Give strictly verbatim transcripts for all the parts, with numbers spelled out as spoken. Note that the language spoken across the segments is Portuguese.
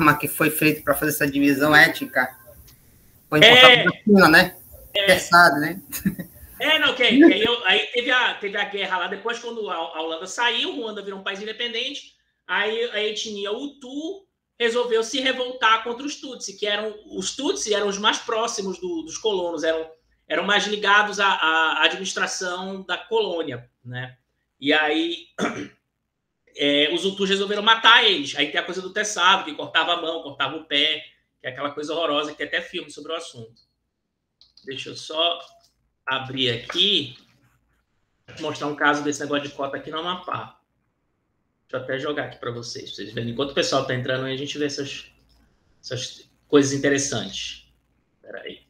programa que foi feito para fazer essa divisão étnica foi importado É, da China, né? é, Pesado, né? É, não, que, que aí, eu, aí teve, a, teve a guerra lá, depois quando a, a Holanda saiu, Ruanda virou um país independente, aí a etnia Hutu resolveu se revoltar contra os Tutsi, que eram, os Tutsi eram os mais próximos do, dos colonos, eram, eram mais ligados à, à administração da colônia, né? E aí é, os Hutus resolveram matar eles, aí tem a coisa do Tessado, que cortava a mão, cortava o pé, que é aquela coisa horrorosa, que tem até filme sobre o assunto. Deixa eu só abrir aqui, mostrar um caso desse negócio de cota aqui no Amapá. Deixa eu até jogar aqui para vocês, pra vocês verem. Enquanto o pessoal está entrando aí, a gente vê essas, essas coisas interessantes. Espera aí.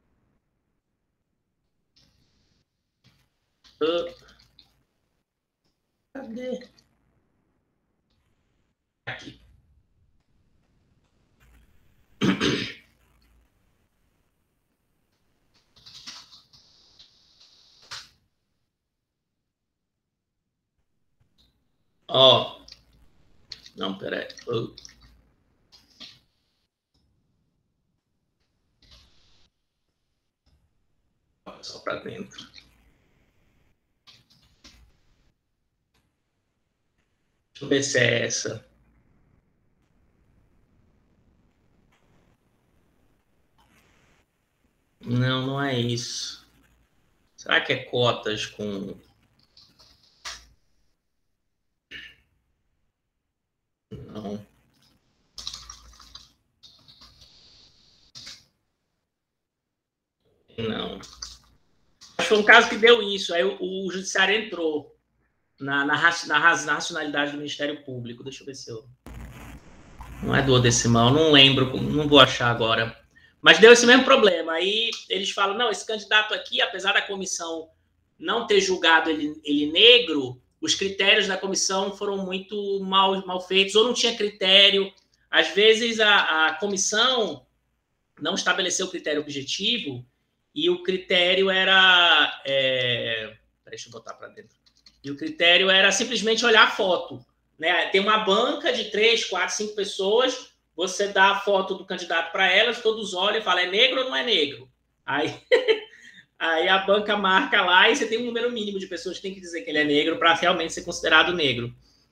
Uh, cadê? Aqui. Ó. Oh. Não, peraí. Uh. Só para dentro. Deixa eu ver se é essa. Não, não é isso. Será que é cotas com... Não. Não. Acho que foi um caso que deu isso. Aí o, o judiciário entrou na, na, na, na racionalidade do Ministério Público. Deixa eu ver se eu... Não é duodecimal, não lembro, não vou achar agora. Mas deu esse mesmo problema. Aí eles falam, não, esse candidato aqui, apesar da comissão não ter julgado ele, ele negro, os critérios da comissão foram muito mal, mal feitos, ou não tinha critério. Às vezes a, a comissão não estabeleceu o critério objetivo e o critério era... É... Deixa eu botar para dentro. E o critério era simplesmente olhar a foto. Né? Tem uma banca de três, quatro, cinco pessoas, você dá a foto do candidato para elas, todos olham e falam, é negro ou não é negro? Aí, aí a banca marca lá e você tem um número mínimo de pessoas que tem que dizer que ele é negro para realmente ser considerado negro.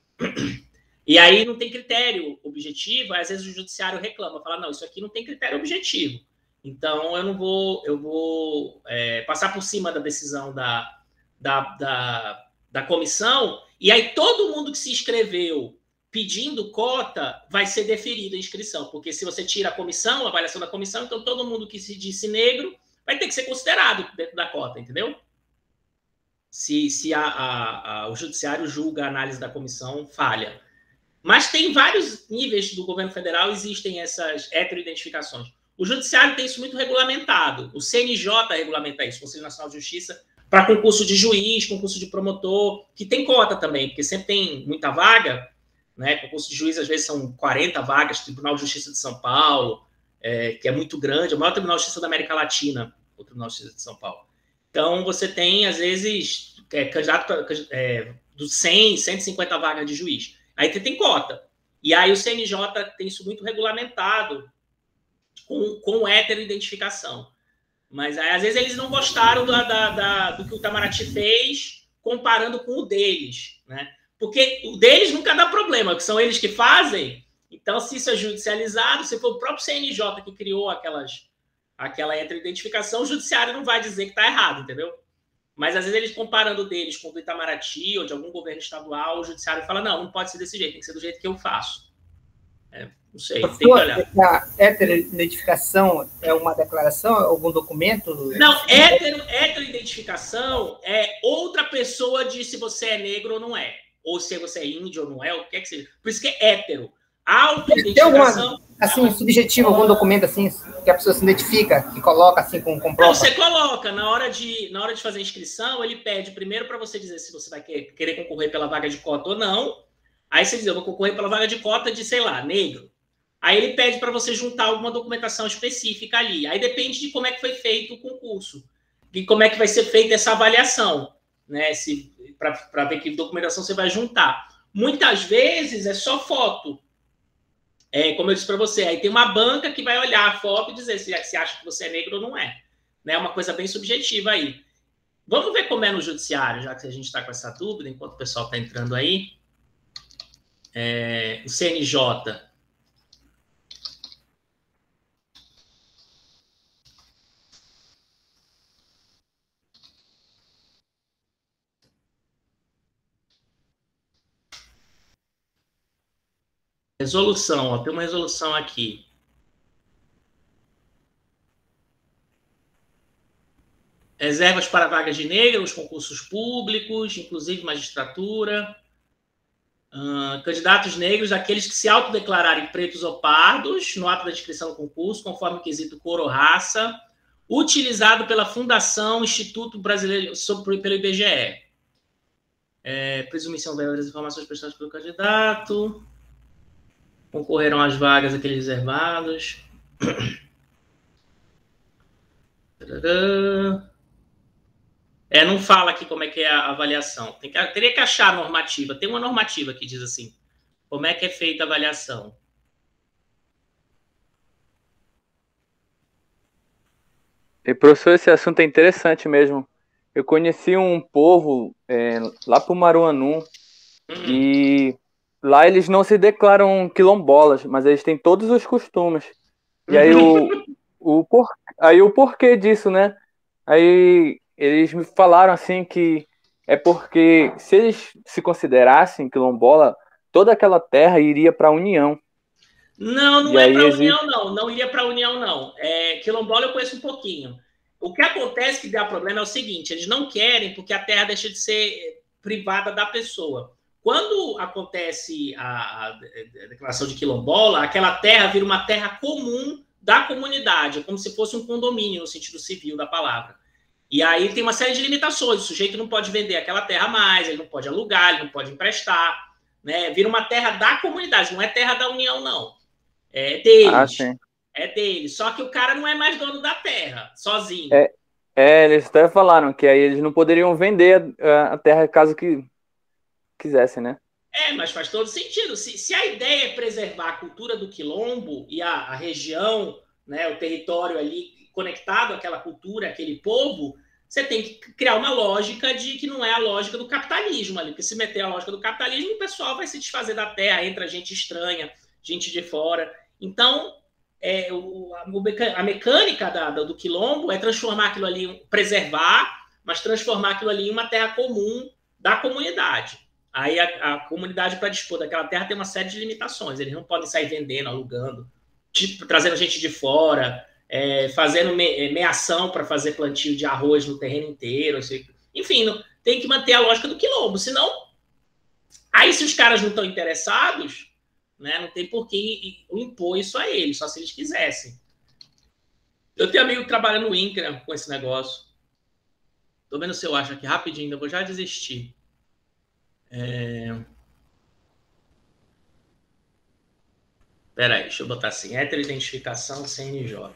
E aí não tem critério objetivo, às vezes o judiciário reclama, fala, não, isso aqui não tem critério objetivo. Então eu não vou, eu vou é, passar por cima da decisão da, da, da, da comissão, e aí todo mundo que se inscreveu pedindo cota vai ser deferido a inscrição, porque se você tira a comissão, a avaliação da comissão, então todo mundo que se disse negro vai ter que ser considerado dentro da cota, entendeu? Se, se a, a, a, o judiciário julga a análise da comissão falha. Mas tem vários níveis do governo federal, existem essas heteroidentificações. O judiciário tem isso muito regulamentado. O C N J regulamenta isso, o Conselho Nacional de Justiça, para concurso de juiz, concurso de promotor, que tem cota também, porque sempre tem muita vaga, né? Concurso de juiz, às vezes, são quarenta vagas, Tribunal de Justiça de São Paulo, é, que é muito grande, é o maior Tribunal de Justiça da América Latina, o Tribunal de Justiça de São Paulo. Então, você tem, às vezes, é, candidato pra, é, dos cem, cento e cinquenta vagas de juiz. Aí você tem cota. E aí o C N J tem isso muito regulamentado com, com heteroidentificação. Mas aí, às vezes eles não gostaram da, da, da, do que o Itamaraty fez comparando com o deles, né? Porque o deles nunca dá problema, que são eles que fazem. Então, se isso é judicializado, se for o próprio C N J que criou aquelas, aquela heteroidentificação, o judiciário não vai dizer que está errado, entendeu? Mas, às vezes, eles comparando deles com o do Itamaraty ou de algum governo estadual, o judiciário fala, não, não pode ser desse jeito, tem que ser do jeito que eu faço. É, não sei, tem que olhar. A heteroidentificação é uma declaração, algum documento? Não, hetero, heteroidentificação é outra pessoa diz se você é negro ou não é. Ou se você é índio ou não é, o que é que seja. Por isso que é hétero. Autoidentificação... Assim, subjetivo, algum documento assim, que a pessoa se identifica, que coloca assim com, com prova? Não, você coloca, na hora, de, na hora de fazer a inscrição, ele pede primeiro para você dizer se você vai querer, querer concorrer pela vaga de cota ou não. Aí você diz, eu vou concorrer pela vaga de cota de, sei lá, negro. Aí ele pede para você juntar alguma documentação específica ali. Aí depende de como é que foi feito o concurso. E como é que vai ser feita essa avaliação, né? Para ver que documentação você vai juntar. Muitas vezes é só foto. É, como eu disse para você, aí tem uma banca que vai olhar a foto e dizer se, se acha que você é negro ou não é. É né? Uma coisa bem subjetiva aí. Vamos ver como é no judiciário, já que a gente está com essa dúvida, enquanto o pessoal está entrando aí. É, o C N J. Resolução, ó, tem uma resolução aqui. Reservas para vagas de negro nos concursos públicos, inclusive magistratura. Uh, candidatos negros, aqueles que se autodeclararem pretos ou pardos no ato da inscrição do concurso, conforme o quesito cor ou raça, utilizado pela Fundação Instituto Brasileiro, sobre, pelo I B G E. É, presumição das informações prestadas pelo candidato. Concorreram às vagas aqueles reservados. É, não fala aqui como é que é a avaliação. Tem que, teria que achar a normativa. Tem uma normativa que diz assim, como é que é feita a avaliação. E, professor, esse assunto é interessante mesmo. Eu conheci um povo é, lá pro Maruanu, hum. e lá eles não se declaram quilombolas, mas eles têm todos os costumes. E aí o, o, por, aí o porquê disso, né? Aí eles me falaram assim que é porque se eles se considerassem quilombola, toda aquela terra iria para a União. Não, não e é para a União, existe... não. Não iria para a União, não. É, quilombola eu conheço um pouquinho. O que acontece que dá problema é o seguinte, eles não querem porque a terra deixa de ser privada da pessoa. Quando acontece a, a declaração de quilombola, aquela terra vira uma terra comum da comunidade, como se fosse um condomínio no sentido civil da palavra. E aí tem uma série de limitações. O sujeito não pode vender aquela terra mais, ele não pode alugar, ele não pode emprestar, né? Vira uma terra da comunidade, não é terra da União, não. É deles. Ah, sim. É deles. Só que o cara não é mais dono da terra, sozinho. É, é eles até falaram que aí eles não poderiam vender a, a terra caso que quisessem, né? É, mas faz todo sentido. Se, se a ideia é preservar a cultura do quilombo e a, a região, né, o território ali conectado àquela cultura, àquele povo, você tem que criar uma lógica de que não é a lógica do capitalismo ali. Porque se meter a lógica do capitalismo, o pessoal vai se desfazer da terra, entra gente estranha, gente de fora. Então, é, o, a mecânica da, do quilombo é transformar aquilo ali, preservar, mas transformar aquilo ali em uma terra comum da comunidade. Aí a, a comunidade, para dispor daquela terra, tem uma série de limitações. Eles não podem sair vendendo, alugando, tipo, trazendo gente de fora, é, fazendo me, meação para fazer plantio de arroz no terreno inteiro. Assim. Enfim, não, tem que manter a lógica do quilombo. Senão, aí se os caras não estão interessados, né, não tem por que impor isso a eles, só se eles quisessem. Eu tenho amigo que trabalha no INCRA com esse negócio. Tô vendo se eu acho aqui rapidinho, eu vou já desistir. É... Peraí, deixa eu botar assim, heteroidentificação C N J.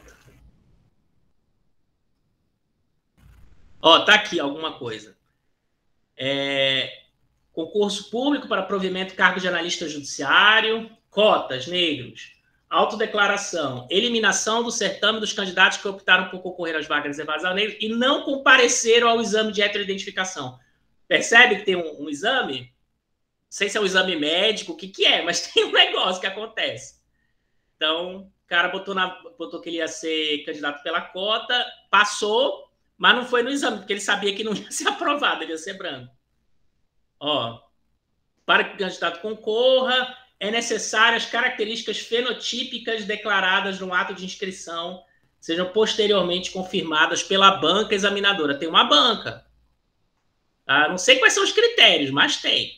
Ó, tá aqui alguma coisa. É... Concurso público para provimento de cargo de analista judiciário, cotas, negros, autodeclaração, eliminação do certame dos candidatos que optaram por concorrer às vagas reservadas a negros e não compareceram ao exame de heteroidentificação. Percebe que tem um, um exame? Não sei se é um exame médico, o que, que é, mas tem um negócio que acontece. Então, o cara botou, na, botou que ele ia ser candidato pela cota, passou, mas não foi no exame, porque ele sabia que não ia ser aprovado, ele ia ser branco. Ó, para que o candidato concorra, é necessário as características fenotípicas declaradas no ato de inscrição sejam posteriormente confirmadas pela banca examinadora. Tem uma banca. Ah, não sei quais são os critérios, mas tem.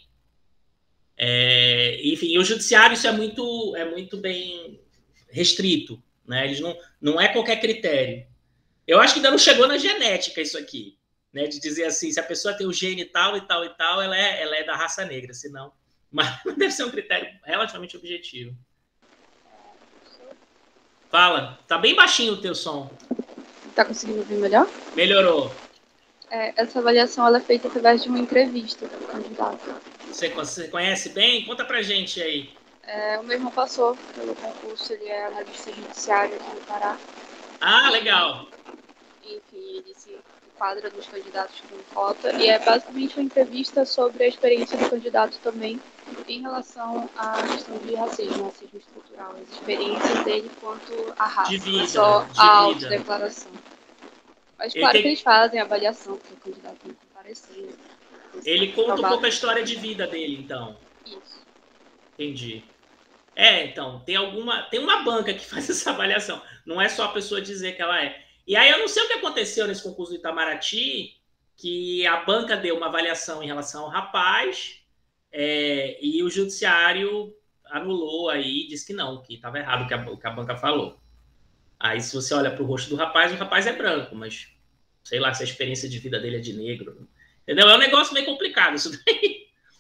É, enfim, o judiciário isso é muito, é muito bem restrito, né? Eles não, não é qualquer critério. Eu acho que ainda não chegou na genética isso aqui, né? De dizer assim, se a pessoa tem o gene tal e tal e tal, ela é, ela é da raça negra, senão... Mas deve ser um critério relativamente objetivo. Fala, tá bem baixinho o teu som. Tá conseguindo ouvir melhor? Melhorou. É, essa avaliação ela é feita através de uma entrevista do candidato. Você, você conhece bem? Conta pra gente aí. É, o meu irmão passou pelo concurso, ele é analista judiciário aqui no Pará. Ah, legal. Enfim, ele se enquadra nos candidatos com cota. E é basicamente uma entrevista sobre a experiência do candidato também em relação à questão de racismo, racismo estrutural, as experiências dele quanto à raça, De vida, não é só de a vida. autodeclaração. Mas Ele claro tem- que eles fazem a avaliação, porque o candidato não compareceu. Ele conta um Aprovado. pouco a história de vida dele, então. Isso. Entendi. É, então, tem alguma. Tem uma banca que faz essa avaliação. Não é só a pessoa dizer que ela é. E aí eu não sei o que aconteceu nesse concurso do Itamaraty, que a banca deu uma avaliação em relação ao rapaz, é, e o judiciário anulou aí, disse que não, que estava errado o que, a, o que a banca falou. Aí, se você olha para o rosto do rapaz, o rapaz é branco, mas sei lá se a experiência de vida dele é de negro. Entendeu? É um negócio meio complicado isso daí.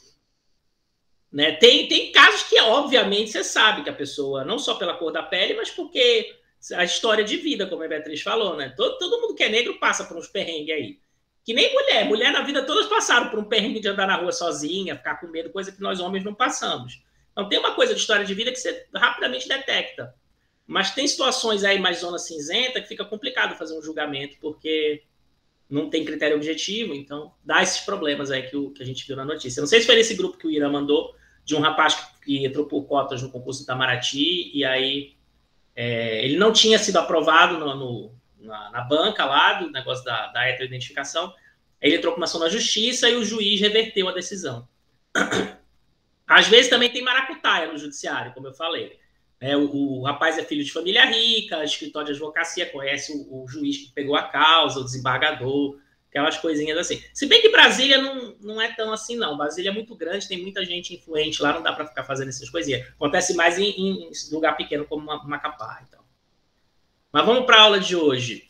Né? Tem, tem casos que, obviamente, você sabe que a pessoa, não só pela cor da pele, mas porque a história de vida, como a Beatriz falou, né? Todo, todo mundo que é negro passa por uns perrengues aí. Que nem mulher. Mulher na vida todas passaram por um perrengue de andar na rua sozinha, ficar com medo, coisa que nós homens não passamos. Então tem uma coisa de história de vida que você rapidamente detecta. Mas tem situações aí mais zona cinzenta que fica complicado fazer um julgamento, porque não tem critério objetivo, então dá esses problemas aí que, o, que a gente viu na notícia. Não sei se foi nesse grupo que o Irã mandou, de um rapaz que entrou por cotas no concurso do Itamaraty, e aí é, ele não tinha sido aprovado no, no, na, na banca lá, do negócio da, da heteroidentificação. Ele entrou com uma ação na justiça e o juiz reverteu a decisão. Às vezes também tem maracutaia no judiciário, como eu falei. É, o, o rapaz é filho de família rica, escritório de advocacia, conhece o, o juiz que pegou a causa, o desembargador, aquelas coisinhas assim. Se bem que Brasília não, não é tão assim, não. Brasília é muito grande, tem muita gente influente lá, não dá para ficar fazendo essas coisinhas. Acontece mais em, em lugar pequeno, como Macapá. Então. Mas vamos para a aula de hoje.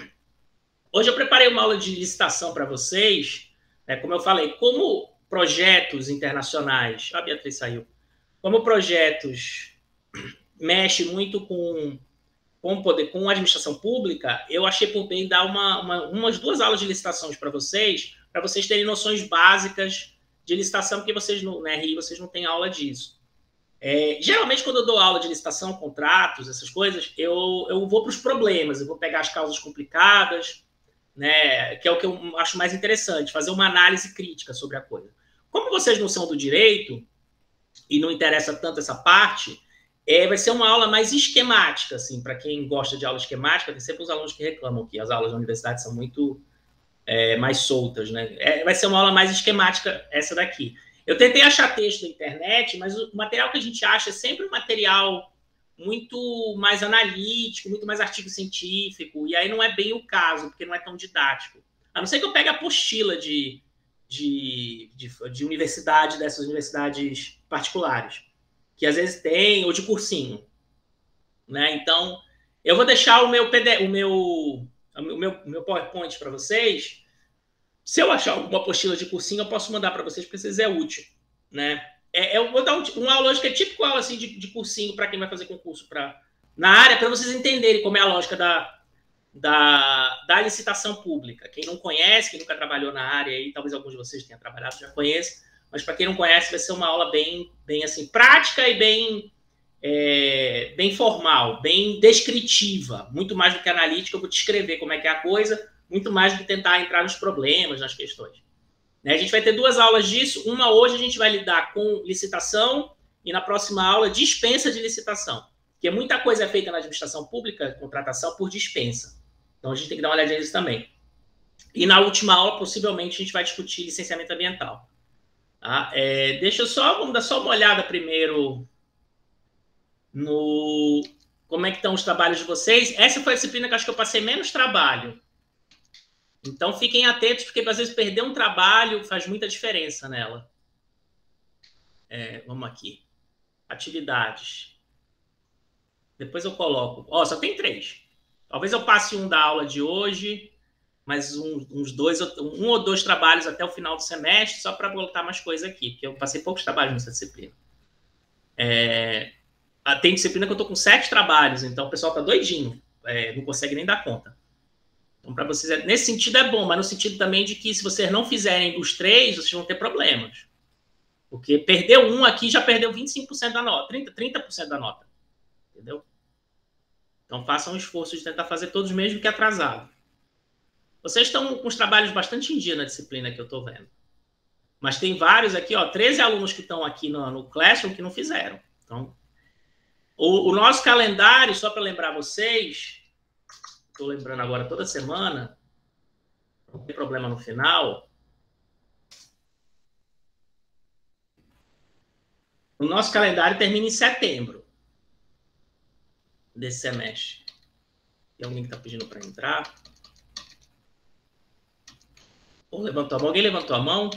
Hoje eu preparei uma aula de licitação para vocês, né, como eu falei, como projetos internacionais... Ah, a Beatriz saiu. Como projetos mexe muito com... com poder, com a administração pública, eu achei por bem dar uma, uma, umas duas aulas de licitações para vocês, para vocês terem noções básicas de licitação, porque vocês no, na R I vocês não têm aula disso. É, geralmente, quando eu dou aula de licitação, contratos, essas coisas, eu, eu vou para os problemas, eu vou pegar as causas complicadas, né, que é o que eu acho mais interessante, fazer uma análise crítica sobre a coisa. Como vocês não são do direito, e não interessa tanto essa parte, É, vai ser uma aula mais esquemática, assim, para quem gosta de aula esquemática. Tem sempre os alunos que reclamam que as aulas da universidade são muito é, mais soltas, né? É, vai ser uma aula mais esquemática essa daqui. Eu tentei achar texto na internet, mas o material que a gente acha é sempre um material muito mais analítico, muito mais artigo científico, e aí não é bem o caso, porque não é tão didático. A não ser que eu pegue a apostila de, de, de, de universidade, dessas universidades particulares, que às vezes tem, ou de cursinho, né? Então, eu vou deixar o meu P D F, o meu, o meu, meu PowerPoint para vocês. Se eu achar alguma apostila de cursinho, eu posso mandar para vocês, porque vocês é útil, né? É, eu vou dar um, um aula hoje que é típico aula assim, de, de cursinho para quem vai fazer concurso pra, na área, para vocês entenderem como é a lógica da, da, da licitação pública. Quem não conhece, quem nunca trabalhou na área, aí, talvez alguns de vocês tenham trabalhado, já conhecem, mas para quem não conhece, vai ser uma aula bem, bem assim, prática e bem, é, bem formal, bem descritiva, muito mais do que analítica. Eu vou descrever como é que é a coisa, muito mais do que tentar entrar nos problemas, nas questões. Né? A gente vai ter duas aulas disso. Uma hoje a gente vai lidar com licitação e na próxima aula dispensa de licitação, porque muita coisa é feita na administração pública, contratação por dispensa. Então a gente tem que dar uma olhadinha nisso também. E na última aula, possivelmente, a gente vai discutir licenciamento ambiental. Tá? É, deixa eu só, vamos dar só uma olhada primeiro no como é que estão os trabalhos de vocês. Essa foi a disciplina que eu acho que eu passei menos trabalho. Então fiquem atentos, porque às vezes perder um trabalho faz muita diferença nela. É, vamos aqui. Atividades. Depois eu coloco. Ó, só tem três. Talvez eu passe um da aula de hoje, mas um, uns dois, um ou dois trabalhos até o final do semestre, só para botar mais coisa aqui, porque eu passei poucos trabalhos nessa disciplina. É, tem disciplina que eu estou com sete trabalhos, então o pessoal está doidinho, é, não consegue nem dar conta. Então, para vocês, nesse sentido é bom, mas no sentido também de que se vocês não fizerem os três, vocês vão ter problemas. Porque perdeu um aqui, já perdeu vinte e cinco por cento da nota, trinta, trinta por cento da nota. Entendeu? Então façam um esforço de tentar fazer todos mesmo que atrasado. Vocês estão com os trabalhos bastante em dia na disciplina que eu estou vendo. Mas tem vários aqui, ó, treze alunos que estão aqui no, no Classroom que não fizeram. Então, o, o nosso calendário, só para lembrar vocês, estou lembrando agora toda semana, não tem problema no final. O nosso calendário termina em setembro desse semestre. Tem alguém que está pedindo para entrar? Ou levantou a mão? Alguém levantou a mão?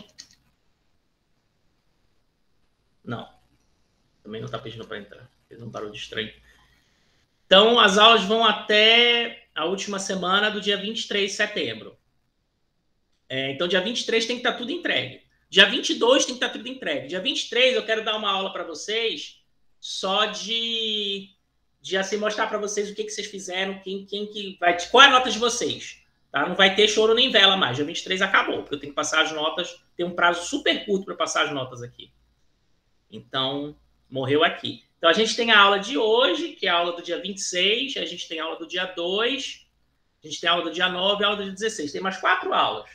Não. Também não está pedindo para entrar. Fez um barulho estranho. Então, as aulas vão até a última semana do dia vinte e três de setembro. É, então, dia vinte e três tem que estar tudo entregue. Dia vinte e dois tem que estar tudo entregue. Dia vinte e três eu quero dar uma aula para vocês só de, de assim, mostrar para vocês o que, que vocês fizeram, quem, quem que vai... Qual é a nota de vocês? Tá? Não vai ter choro nem vela mais. Dia vinte e três acabou, porque eu tenho que passar as notas. Tem um prazo super curto para passar as notas aqui. Então, morreu aqui. Então, a gente tem a aula de hoje, que é a aula do dia vinte e seis. A gente tem a aula do dia dois. A gente tem a aula do dia nove e a aula do dia dezesseis. Tem mais quatro aulas.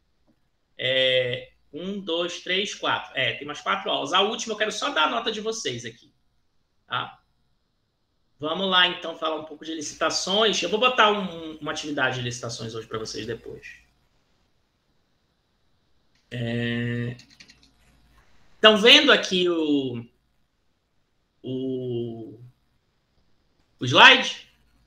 É, um, dois, três, quatro. É, tem mais quatro aulas. A última eu quero só dar a nota de vocês aqui. Tá? Vamos lá, então, falar um pouco de licitações. Eu vou botar um, uma atividade de licitações hoje para vocês depois. É... Estão vendo aqui o, o, o slide?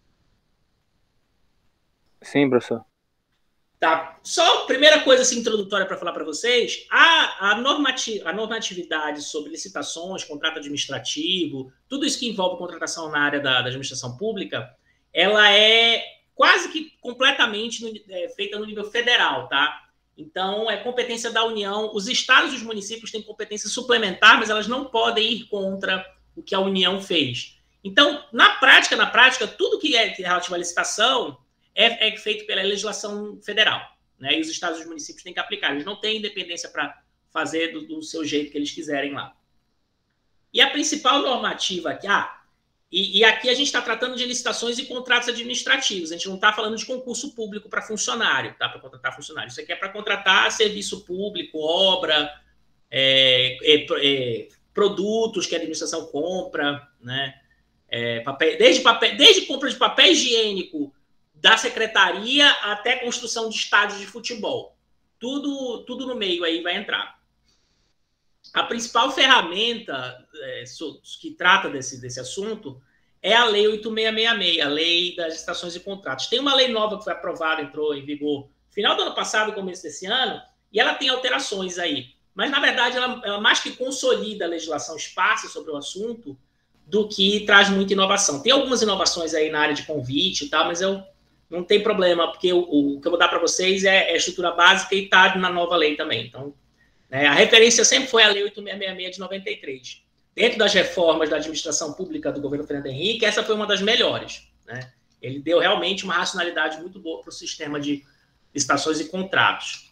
Sim, professor. Tá. Só a primeira coisa assim, introdutória para falar para vocês, a, a, normati a normatividade sobre licitações, contrato administrativo, tudo isso que envolve contratação na área da, da administração pública, ela é quase que completamente no, é, feita no nível federal, tá? Então, é competência da União. Os estados e os municípios têm competência suplementar, mas elas não podem ir contra o que a União fez. Então, na prática, na prática, tudo que é relativo à licitação é, é feito pela legislação federal, né? E os estados e os municípios têm que aplicar. Eles não têm independência para fazer do, do seu jeito que eles quiserem lá. E a principal normativa aqui... Ah, e, e aqui a gente está tratando de licitações e contratos administrativos. A gente não está falando de concurso público para funcionário, tá? Para contratar funcionário. Isso aqui é para contratar serviço público, obra, é, é, é, produtos que a administração compra, né? É, papel, desde, papel, desde compra de papel higiênico da secretaria até construção de estádios de futebol. Tudo, tudo no meio aí vai entrar. A principal ferramenta é, que trata desse, desse assunto é a Lei oito mil seiscentos e sessenta e seis, a Lei das Licitações e Contratos. Tem uma lei nova que foi aprovada, entrou em vigor no final do ano passado, começo desse ano, e ela tem alterações aí. Mas, na verdade, ela, ela mais que consolida a legislação esparsa sobre o assunto do que traz muita inovação. Tem algumas inovações aí na área de convite e tal, mas eu não tem problema, porque o, o que eu vou dar para vocês é, é estrutura básica e está na nova lei também. Então, é, a referência sempre foi a Lei oito mil seiscentos e sessenta e seis de noventa e três. Dentro das reformas da administração pública do governo Fernando Henrique, essa foi uma das melhores, né? Ele deu realmente uma racionalidade muito boa para o sistema de licitações e contratos.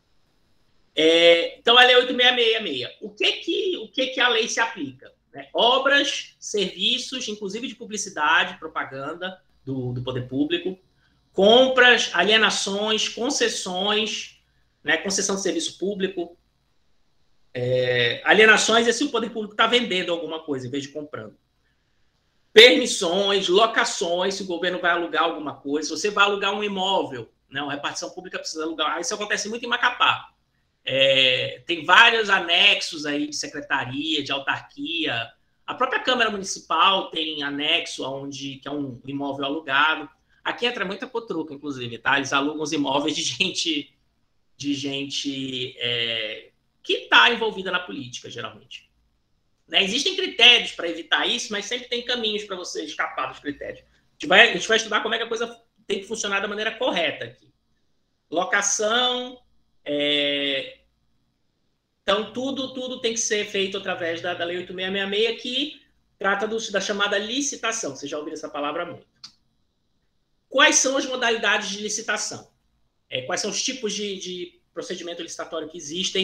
É, então, a Lei oito mil seiscentos e sessenta e seis. O que que, o que que a lei se aplica? Né? Obras, serviços, inclusive de publicidade, propaganda do, do poder público, compras, alienações, concessões, né? Concessão de serviço público, É, alienações é se o poder público está vendendo alguma coisa em vez de comprando. Permissões, locações, se o governo vai alugar alguma coisa, se você vai alugar um imóvel, né, uma repartição pública precisa alugar, isso acontece muito em Macapá. É, tem vários anexos aí de secretaria, de autarquia, a própria Câmara Municipal tem anexo onde, que é um imóvel alugado. Aqui entra muita potruca, inclusive, tá? Eles alugam os imóveis de gente, de gente é, que está envolvida na política, geralmente. Né? Existem critérios para evitar isso, mas sempre tem caminhos para você escapar dos critérios. A gente, vai, a gente vai estudar como é que a coisa tem que funcionar da maneira correta aqui. Locação, é... então tudo, tudo tem que ser feito através da, da Lei oito mil seiscentos e sessenta e seis, que trata do, da chamada licitação. Vocês já ouviram essa palavra muito. Quais são as modalidades de licitação? É, quais são os tipos de, de procedimento licitatório que existem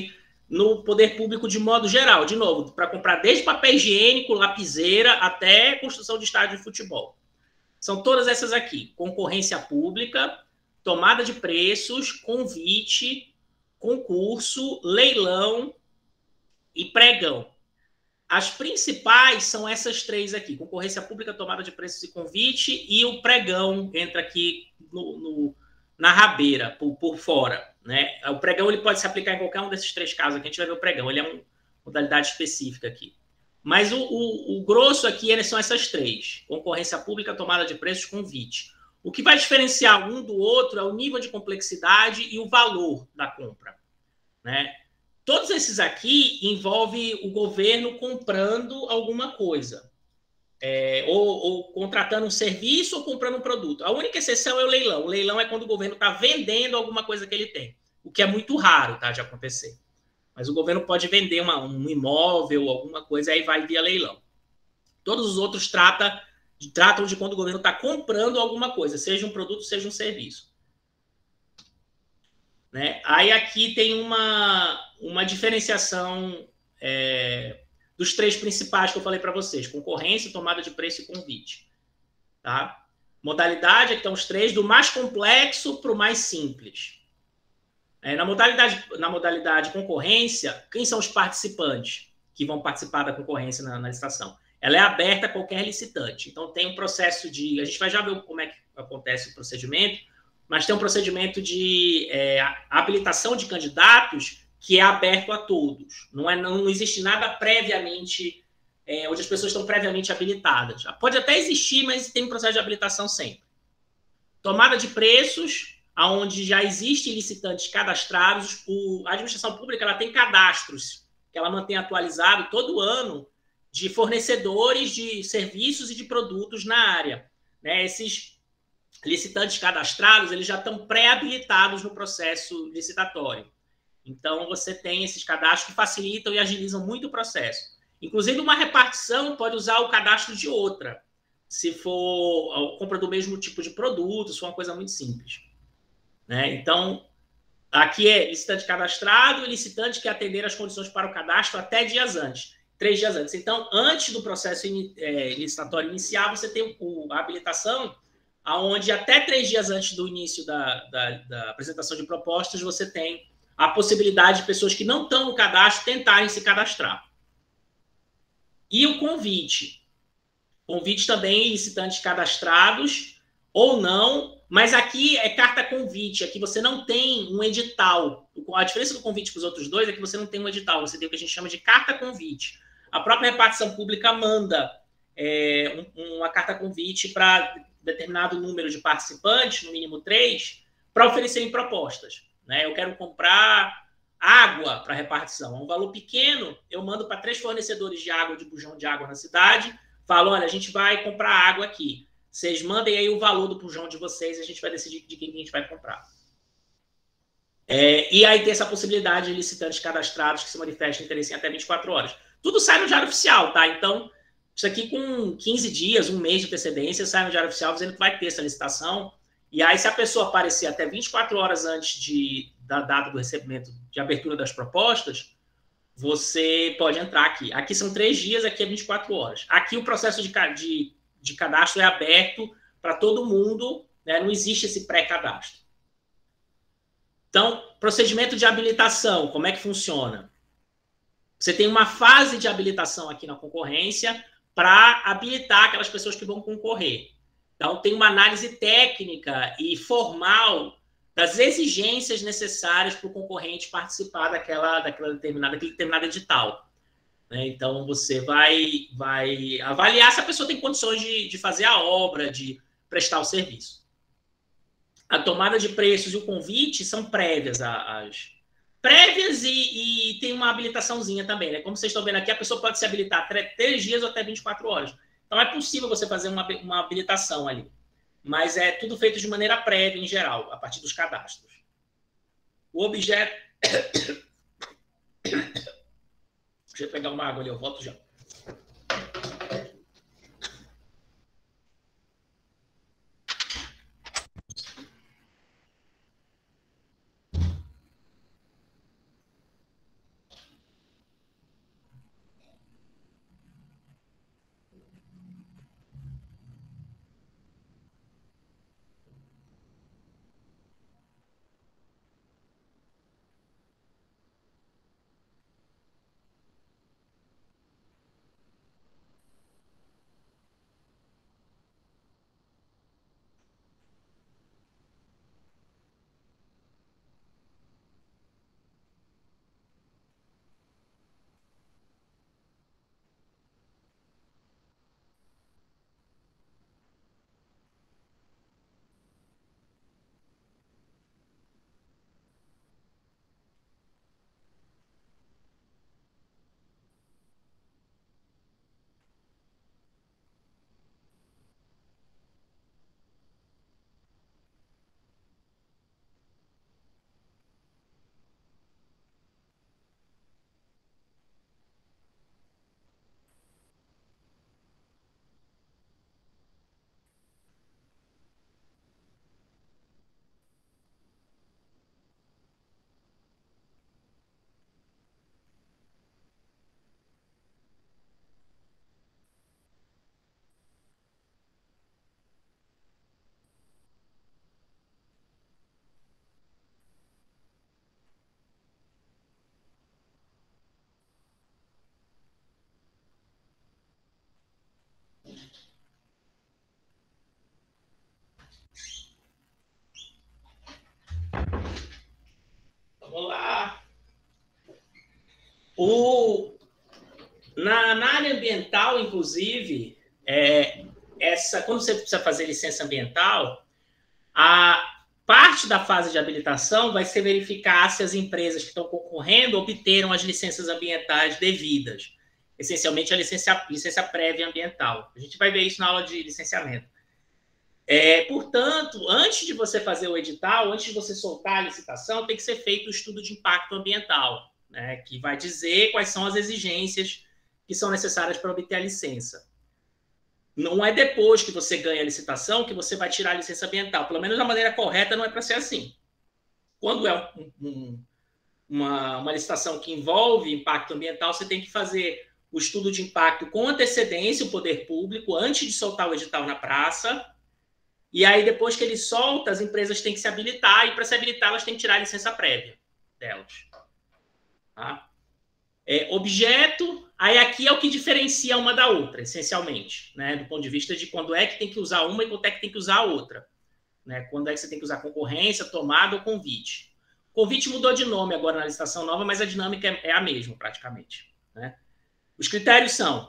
no poder público de modo geral. De novo, para comprar desde papel higiênico, lapiseira, até construção de estádio de futebol. São todas essas aqui. Concorrência pública, tomada de preços, convite, concurso, leilão e pregão. As principais são essas três aqui. Concorrência pública, tomada de preços e convite, e o pregão entra aqui no, no, na rabeira, por, por fora. Né? O pregão ele pode se aplicar em qualquer um desses três casos aqui. A gente vai ver o pregão. Ele é uma modalidade específica aqui. Mas o, o, o grosso aqui são essas três. Concorrência pública, tomada de preços, convite. O que vai diferenciar um do outro é o nível de complexidade e o valor da compra. Né? Todos esses aqui envolvem o governo comprando alguma coisa. É, ou, ou contratando um serviço ou comprando um produto. A única exceção é o leilão. O leilão é quando o governo está vendendo alguma coisa que ele tem. O que é muito raro, tá, de acontecer. Mas o governo pode vender uma, um imóvel, alguma coisa, aí vai via leilão. Todos os outros trata, tratam de quando o governo está comprando alguma coisa, seja um produto, seja um serviço. Né? Aí aqui tem uma, uma diferenciação é, dos três principais que eu falei para vocês: concorrência, tomada de preço e convite. Tá? Modalidade, aqui estão os três, do mais complexo para o mais simples. É, na, modalidade, na modalidade concorrência, quem são os participantes que vão participar da concorrência na, na licitação? Ela é aberta a qualquer licitante. Então, tem um processo de... A gente vai já ver como é que acontece o procedimento, mas tem um procedimento de é, habilitação de candidatos que é aberto a todos. Não, é, não, não existe nada previamente, é, onde as pessoas estão previamente habilitadas. Pode até existir, mas tem um processo de habilitação sempre. Tomada de preços, onde já existem licitantes cadastrados. O, a administração pública ela tem cadastros que ela mantém atualizado todo ano de fornecedores de serviços e de produtos na área. Né? Esses licitantes cadastrados eles já estão pré-habilitados no processo licitatório. Então, você tem esses cadastros que facilitam e agilizam muito o processo. Inclusive, uma repartição pode usar o cadastro de outra, se for a compra do mesmo tipo de produto, se for uma coisa muito simples. Né? Então, aqui é licitante cadastrado e licitante que atender as condições para o cadastro até dias antes, três dias antes. Então, antes do processo é, licitatório iniciar, você tem o, a habilitação, onde até três dias antes do início da, da, da apresentação de propostas, você tem a possibilidade de pessoas que não estão no cadastro tentarem se cadastrar. E o convite. Convite também, licitantes cadastrados ou não, mas aqui é carta convite, aqui você não tem um edital. A diferença do convite para os outros dois é que você não tem um edital, você tem o que a gente chama de carta convite. A própria repartição pública manda é, um, uma carta convite para determinado número de participantes, no mínimo três, para oferecerem propostas. Né? Eu quero comprar água para repartição. É um valor pequeno, eu mando para três fornecedores de água, de bujão de água na cidade, falo, olha, a gente vai comprar água aqui. Vocês mandem aí o valor do bujão de vocês e a gente vai decidir de quem a gente vai comprar. É, e aí tem essa possibilidade de licitantes cadastrados que se manifestam interesse em até vinte e quatro horas. Tudo sai no Diário Oficial, tá? Então, isso aqui com quinze dias, um mês de antecedência, sai no Diário Oficial dizendo que vai ter essa licitação. E aí, se a pessoa aparecer até vinte e quatro horas antes de, da data do recebimento de abertura das propostas, você pode entrar aqui. Aqui são três dias, aqui é vinte e quatro horas. Aqui o processo de, de, de cadastro é aberto para todo mundo, né? Não existe esse pré-cadastro. Então, procedimento de habilitação, como é que funciona? Você tem uma fase de habilitação aqui na concorrência para habilitar aquelas pessoas que vão concorrer. Então, tem uma análise técnica e formal das exigências necessárias para o concorrente participar daquela, daquela determinada, daquele determinado edital. Né? Então, você vai, vai avaliar se a pessoa tem condições de, de fazer a obra, de prestar o serviço. A tomada de preços e o convite são prévias. As prévias e, e tem uma habilitaçãozinha também. Né? Como vocês estão vendo aqui, a pessoa pode se habilitar até três dias ou até vinte e quatro horas. Então, é possível você fazer uma, uma habilitação ali. Mas é tudo feito de maneira prévia, em geral, a partir dos cadastros. O objeto... Deixa eu pegar uma água ali, eu volto já. O, na, na área ambiental, inclusive, é, essa, quando você precisa fazer licença ambiental, a parte da fase de habilitação vai ser verificar se as empresas que estão concorrendo obteram as licenças ambientais devidas. Essencialmente, a licença, licença prévia ambiental. A gente vai ver isso na aula de licenciamento. É, portanto, antes de você fazer o edital, antes de você soltar a licitação, tem que ser feito o estudo de impacto ambiental, né, que vai dizer quais são as exigências que são necessárias para obter a licença. Não é depois que você ganha a licitação que você vai tirar a licença ambiental. Pelo menos da maneira correta não é para ser assim. Quando é um, um, uma, uma licitação que envolve impacto ambiental, você tem que fazer o estudo de impacto com antecedência, o poder público, antes de soltar o edital na praça. E aí, depois que ele solta, as empresas têm que se habilitar, e para se habilitar, elas têm que tirar a licença prévia delas. Tá? É, objeto, aí aqui é o que diferencia uma da outra, essencialmente, né? Do ponto de vista de quando é que tem que usar uma e quando é que tem que usar a outra. Né? Quando é que você tem que usar concorrência, tomada ou convite. Convite mudou de nome agora na licitação nova, mas a dinâmica é a mesma, praticamente. Né? Os critérios são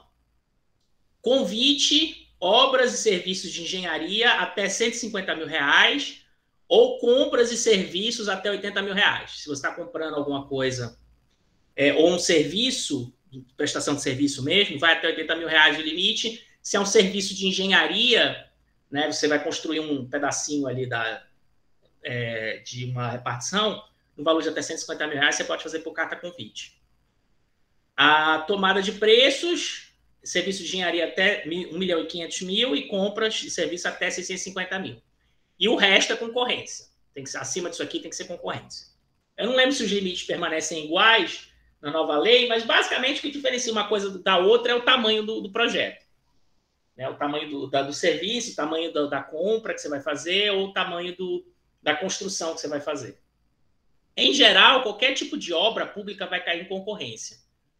convite, obras e serviços de engenharia até cento e cinquenta mil reais ou compras e serviços até oitenta mil reais. Se você está comprando alguma coisa é, ou um serviço, prestação de serviço mesmo, vai até oitenta mil reais de limite. Se é um serviço de engenharia, né, você vai construir um pedacinho ali da, é, de uma repartição, no valor de até cento e cinquenta mil reais, você pode fazer por carta convite. A tomada de preços, serviço de engenharia até um milhão e quinhentos mil e compras de serviço até seiscentos e cinquenta mil. E o resto é concorrência. Tem que ser, acima disso aqui tem que ser concorrência. Eu não lembro se os limites permanecem iguais na nova lei, mas basicamente o que diferencia uma coisa da outra é o tamanho do, do projeto. Né? O tamanho do, da, do serviço, o tamanho da, da compra que você vai fazer ou o tamanho do, da construção que você vai fazer. Em geral, qualquer tipo de obra pública vai cair em concorrência,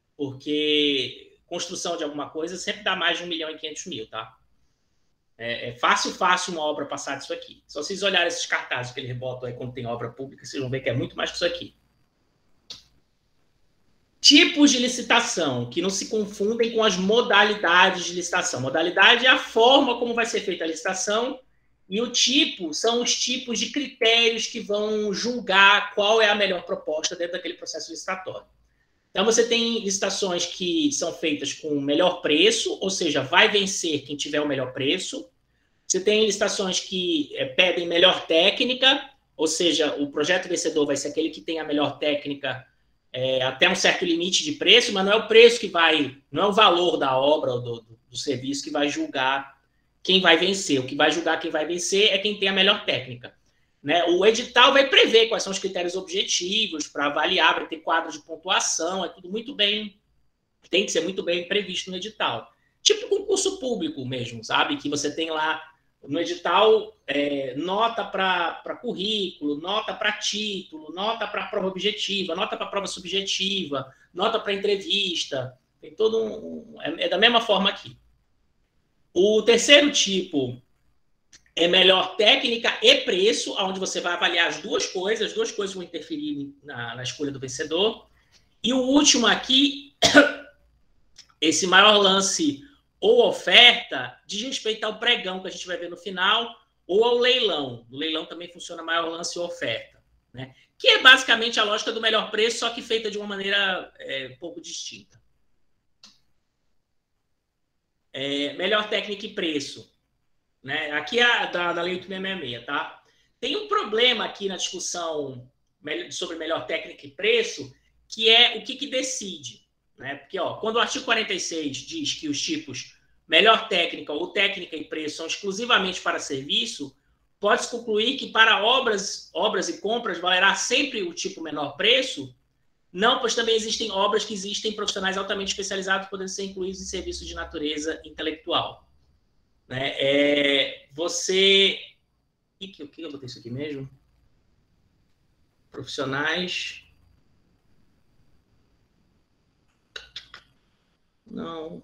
porque construção de alguma coisa sempre dá mais de um milhão e quinhentos mil, tá? É, é fácil, fácil uma obra passar disso aqui. Só vocês olharem esses cartazes que eles botam aí quando tem obra pública, vocês vão ver que é muito mais que isso aqui. Tipos de licitação, que não se confundem com as modalidades de licitação. Modalidade é a forma como vai ser feita a licitação, e o tipo são os tipos de critérios que vão julgar qual é a melhor proposta dentro daquele processo licitatório. Então, você tem licitações que são feitas com o melhor preço, ou seja, vai vencer quem tiver o melhor preço. Você tem licitações que é, pedem melhor técnica, ou seja, o projeto vencedor vai ser aquele que tem a melhor técnica é, até um certo limite de preço, mas não é o preço que vai, não é o valor da obra ou do, do, do serviço que vai julgar quem vai vencer. O que vai julgar quem vai vencer é quem tem a melhor técnica. Né? O edital vai prever quais são os critérios objetivos para avaliar, para ter quadro de pontuação, é tudo muito bem, tem que ser muito bem previsto no edital. Tipo concurso público mesmo, sabe? Que você tem lá no edital é, nota para currículo, nota para título, nota para prova objetiva, nota para prova subjetiva, nota para entrevista, tem todo um... É, é da mesma forma aqui. O terceiro tipo é melhor técnica e preço, onde você vai avaliar as duas coisas, as duas coisas vão interferir na, na escolha do vencedor. E o último aqui, esse maior lance ou oferta, diz respeito ao pregão que a gente vai ver no final, ou ao leilão. No leilão também funciona maior lance ou oferta, né? Que é basicamente a lógica do melhor preço, só que feita de uma maneira é, um pouco distinta. É, melhor técnica e preço. Né? Aqui é a, da, da Lei oito mil seiscentos e sessenta e seis, tá? Tem um problema aqui na discussão sobre melhor técnica e preço, que é o que, que decide. Né? Porque ó, quando o artigo quarenta e seis diz que os tipos melhor técnica ou técnica e preço são exclusivamente para serviço, pode-se concluir que para obras, obras e compras valerá sempre o tipo menor preço? Não, pois também existem obras que existem profissionais altamente especializados podendo ser incluídos em serviços de natureza intelectual. Né? É, você... O que, que eu botei isso aqui mesmo? Profissionais... Não...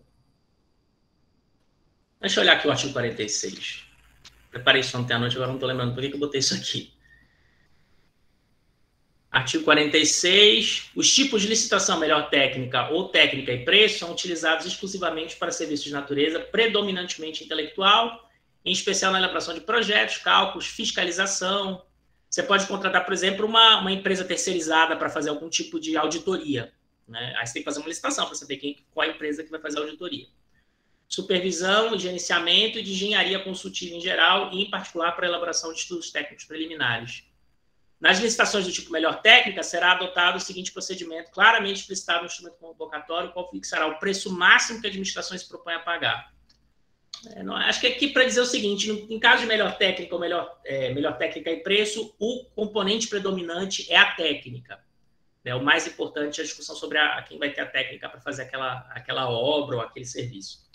Deixa eu olhar aqui o artigo quarenta e seis. Preparei isso ontem à noite, agora não estou lembrando por que, que eu botei isso aqui. Artigo quarenta e seis. Os tipos de licitação melhor técnica ou técnica e preço são utilizados exclusivamente para serviços de natureza predominantemente intelectual, em especial na elaboração de projetos, cálculos, fiscalização. Você pode contratar, por exemplo, uma, uma empresa terceirizada para fazer algum tipo de auditoria, né? Aí você tem que fazer uma licitação para saber quem, qual a empresa que vai fazer a auditoria. Supervisão, gerenciamento e de engenharia consultiva em geral, e em particular para a elaboração de estudos técnicos preliminares. Nas licitações do tipo melhor técnica, será adotado o seguinte procedimento, claramente explicitado no instrumento convocatório, qual fixará o preço máximo que a administração se propõe a pagar. É, não, acho que aqui para dizer o seguinte, no, em caso de melhor técnica ou melhor, é, melhor técnica e preço, o componente predominante é a técnica. Né? O mais importante é a discussão sobre a, quem vai ter a técnica para fazer aquela, aquela obra ou aquele serviço.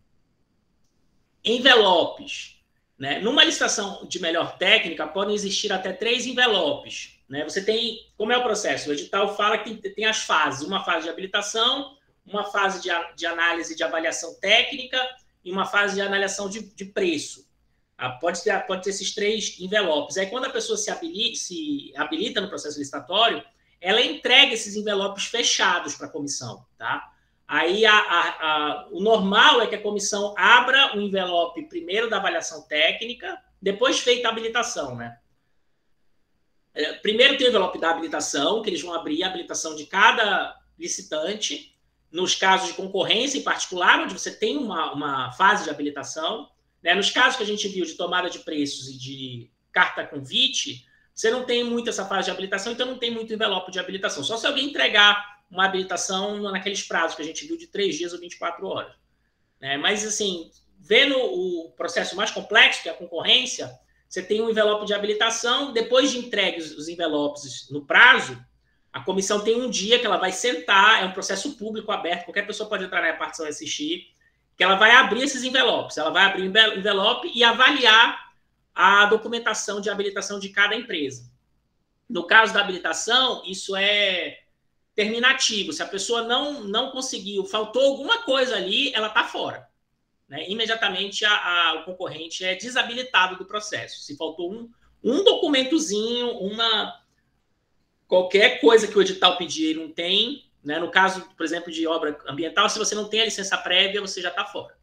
Envelopes. Né? Numa licitação de melhor técnica, podem existir até três envelopes. Né? Você tem, como é o processo? O edital fala que tem, tem as fases, uma fase de habilitação, uma fase de, de análise de avaliação técnica e uma fase de avaliação de, de preço. Ah, pode, ter, pode ter esses três envelopes. Aí, quando a pessoa se habilita, se habilita no processo licitatório, ela entrega esses envelopes fechados para a comissão, tá? Aí, a, a, a, o normal é que a comissão abra o envelope primeiro da avaliação técnica, depois feita a habilitação, né? É, primeiro tem o envelope da habilitação, que eles vão abrir a habilitação de cada licitante, nos casos de concorrência em particular, onde você tem uma, uma fase de habilitação, né? Nos casos que a gente viu de tomada de preços e de carta convite, você não tem muito essa fase de habilitação, então não tem muito envelope de habilitação. Só se alguém entregar uma habilitação naqueles prazos que a gente viu de três dias ou vinte e quatro horas. Né? Mas, assim, vendo o processo mais complexo, que é a concorrência, você tem um envelope de habilitação, depois de entregues os envelopes no prazo, a comissão tem um dia que ela vai sentar, é um processo público aberto, qualquer pessoa pode entrar na repartição e assistir, que ela vai abrir esses envelopes, ela vai abrir o envelope e avaliar a documentação de habilitação de cada empresa. No caso da habilitação, isso é terminativo. Se a pessoa não, não conseguiu, faltou alguma coisa ali, ela está fora. Né? Imediatamente a, a, o concorrente é desabilitado do processo. Se faltou um, um documentozinho, uma, qualquer coisa que o edital pedir e não tem, né? No caso, por exemplo, de obra ambiental, se você não tem a licença prévia, você já está fora.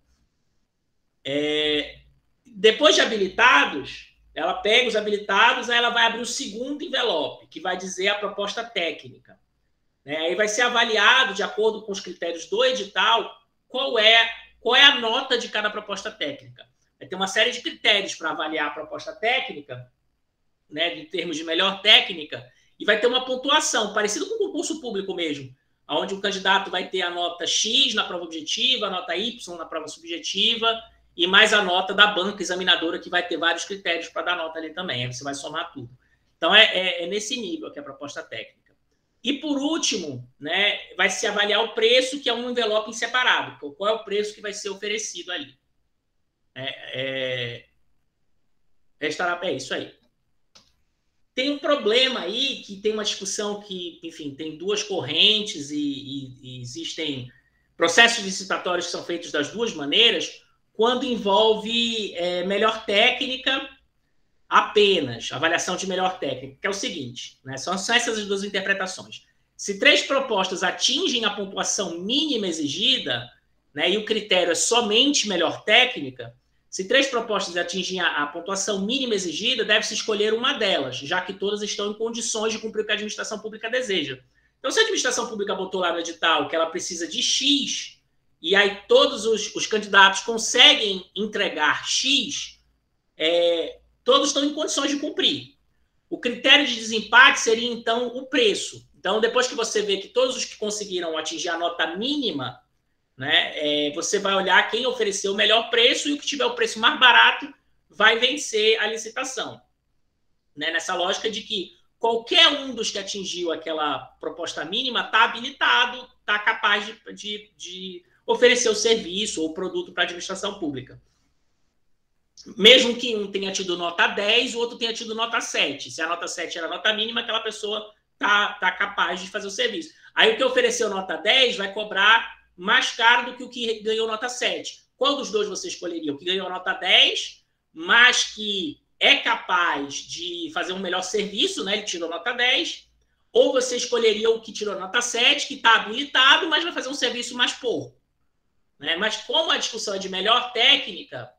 É, depois de habilitados, ela pega os habilitados, aí ela vai abrir o segundo envelope, que vai dizer a proposta técnica. É, aí vai ser avaliado, de acordo com os critérios do edital, qual é, qual é a nota de cada proposta técnica. Vai ter uma série de critérios para avaliar a proposta técnica, né, em termos de melhor técnica, e vai ter uma pontuação, parecido com o concurso público mesmo, onde o candidato vai ter a nota X na prova objetiva, a nota Y na prova subjetiva, e mais a nota da banca examinadora, que vai ter vários critérios para dar nota ali também. Aí você vai somar tudo. Então, é, é, é nesse nível que é a proposta técnica. E, por último, né, vai se avaliar o preço, que é um envelope em separado. Qual é o preço que vai ser oferecido ali? É, é, é, é isso aí. Tem um problema aí, que tem uma discussão que, enfim, tem duas correntes e, e, e existem processos licitatórios que são feitos das duas maneiras, quando envolve é, melhor técnica apenas, avaliação de melhor técnica, que é o seguinte, né, são, são essas as duas interpretações. Se três propostas atingem a pontuação mínima exigida, né, e o critério é somente melhor técnica, se três propostas atingem a, a pontuação mínima exigida, deve-se escolher uma delas, já que todas estão em condições de cumprir o que a administração pública deseja. Então, se a administração pública botou lá no edital que ela precisa de X, e aí todos os, os candidatos conseguem entregar X, é, todos estão em condições de cumprir. O critério de desempate seria, então, o preço. Então, depois que você vê que todos os que conseguiram atingir a nota mínima, né, é, você vai olhar quem ofereceu o melhor preço, e o que tiver o preço mais barato vai vencer a licitação. Né, nessa lógica de que qualquer um dos que atingiu aquela proposta mínima está habilitado, está capaz de, de, de oferecer o serviço ou o produto para a administração pública. Mesmo que um tenha tido nota dez, o outro tenha tido nota sete. Se a nota sete era a nota mínima, aquela pessoa está tá capaz de fazer o serviço. Aí o que ofereceu nota dez vai cobrar mais caro do que o que ganhou nota sete. Qual dos dois você escolheria? O que ganhou nota dez, mas que é capaz de fazer um melhor serviço, né? Ele tirou nota dez, ou você escolheria o que tirou nota sete, que está habilitado, mas vai fazer um serviço mais pouco. Né? Mas como a discussão é de melhor técnica,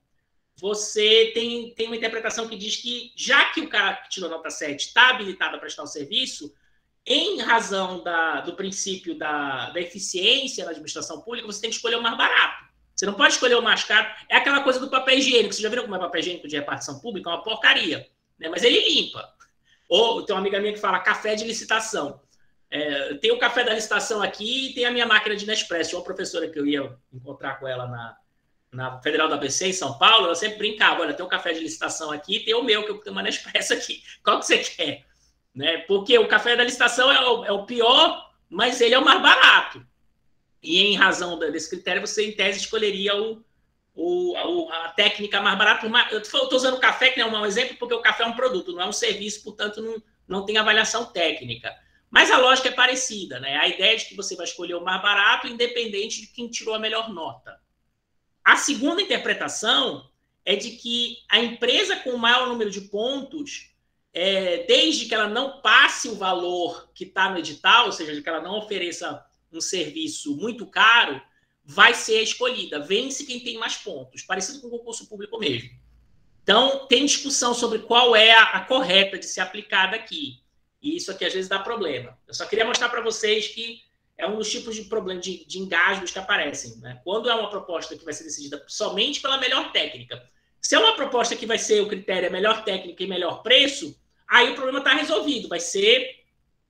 você tem, tem uma interpretação que diz que, já que o cara que tirou nota sete está habilitado a prestar o serviço, em razão da, do princípio da, da eficiência na administração pública, você tem que escolher o mais barato. Você não pode escolher o mais caro. É aquela coisa do papel higiênico. Você já viram como é papel higiênico de repartição pública? É uma porcaria. Né? Mas ele limpa. Ou tem uma amiga minha que fala café de licitação. É, tem o café da licitação aqui e tem a minha máquina de Nespresso. Uma professora que eu ia encontrar com ela na, na Federal da A B C, em São Paulo, ela sempre brincava, olha, tem o café de licitação aqui e tem o meu, que eu tenho uma Nespresso aqui. Qual que você quer? Né? Porque o café da licitação é o, é o pior, mas ele é o mais barato. E em razão desse critério, você, em tese, escolheria o, o, a técnica mais barata. Eu estou usando o café, que não é um exemplo, porque o café é um produto, não é um serviço, portanto, não, não tem avaliação técnica. Mas a lógica é parecida, né? A ideia de que você vai escolher o mais barato, independente de quem tirou a melhor nota. A segunda interpretação é de que a empresa com o maior número de pontos, é, desde que ela não passe o valor que está no edital, ou seja, que ela não ofereça um serviço muito caro, vai ser escolhida. Vence quem tem mais pontos, parecido com o concurso público mesmo. Então, tem discussão sobre qual é a, a correta de ser aplicada aqui. E isso aqui, às vezes, dá problema. Eu só queria mostrar para vocês que é um dos tipos de problema de, de engasgos que aparecem. Né? Quando é uma proposta que vai ser decidida somente pela melhor técnica. Se é uma proposta que vai ser o critério é melhor técnica e melhor preço, aí o problema está resolvido. Vai ser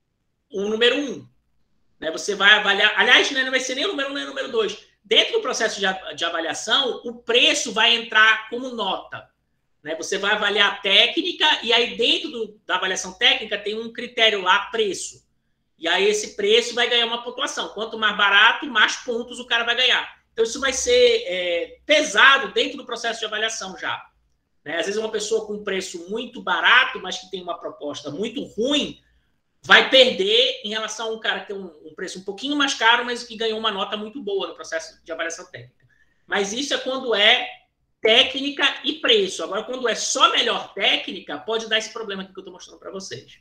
o número um. Né? Você vai avaliar... Aliás, né, não vai ser nem o número um nem o número dois. Dentro do processo de, de avaliação, o preço vai entrar como nota. Né? Você vai avaliar a técnica e aí dentro do, da avaliação técnica tem um critério lá, preço. E aí esse preço vai ganhar uma pontuação. Quanto mais barato, mais pontos o cara vai ganhar. Então isso vai ser é, pesado dentro do processo de avaliação já. Né? Às vezes uma pessoa com um preço muito barato, mas que tem uma proposta muito ruim, vai perder em relação a um cara que tem um, um preço um pouquinho mais caro, mas que ganhou uma nota muito boa no processo de avaliação técnica. Mas isso é quando é técnica e preço. Agora, quando é só melhor técnica, pode dar esse problema aqui que eu estou mostrando para vocês.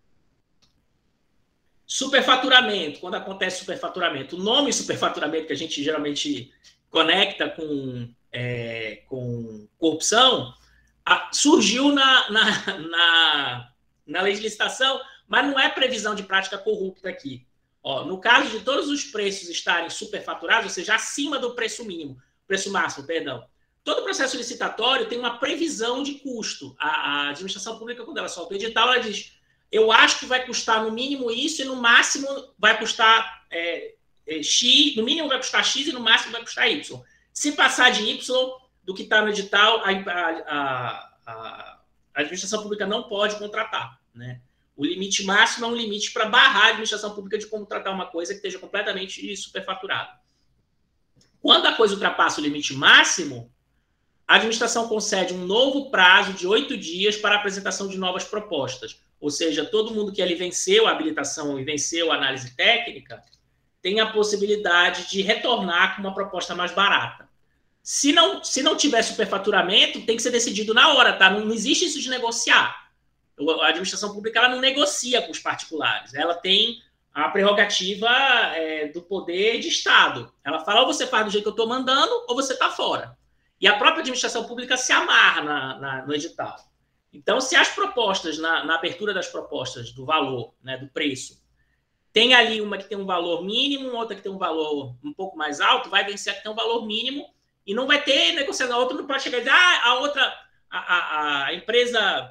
Superfaturamento. Quando acontece superfaturamento. O nome superfaturamento que a gente geralmente conecta com, é, com corrupção a, surgiu na, na, na, na lei de licitação, mas não é previsão de prática corrupta aqui. Ó, no caso de todos os preços estarem superfaturados, ou seja, acima do preço mínimo, preço máximo, perdão, todo processo licitatório tem uma previsão de custo. A, a administração pública, quando ela solta o edital, ela diz, eu acho que vai custar no mínimo isso e no máximo vai custar é, é, X, no mínimo vai custar X e no máximo vai custar Y. Se passar de Y do que está no edital, a, a, a, a administração pública não pode contratar. Né? O limite máximo é um limite para barrar a administração pública de contratar uma coisa que esteja completamente superfaturada. Quando a coisa ultrapassa o limite máximo, a administração concede um novo prazo de oito dias para a apresentação de novas propostas. Ou seja, todo mundo que ali venceu a habilitação e venceu a análise técnica tem a possibilidade de retornar com uma proposta mais barata. Se não, se não tiver superfaturamento, tem que ser decidido na hora, tá? Não, não existe isso de negociar. A administração pública ela não negocia com os particulares. Ela tem a prerrogativa é, do poder de Estado. Ela fala, ou você faz do jeito que eu estou mandando, ou você está fora. E a própria administração pública se amarra na, na, no edital. Então, se as propostas, na, na abertura das propostas do valor, né, do preço, tem ali uma que tem um valor mínimo, outra que tem um valor um pouco mais alto, vai vencer a que tem um valor mínimo e não vai ter negociação. A outra não pode chegar e dizer, ah, a outra, a, a, a empresa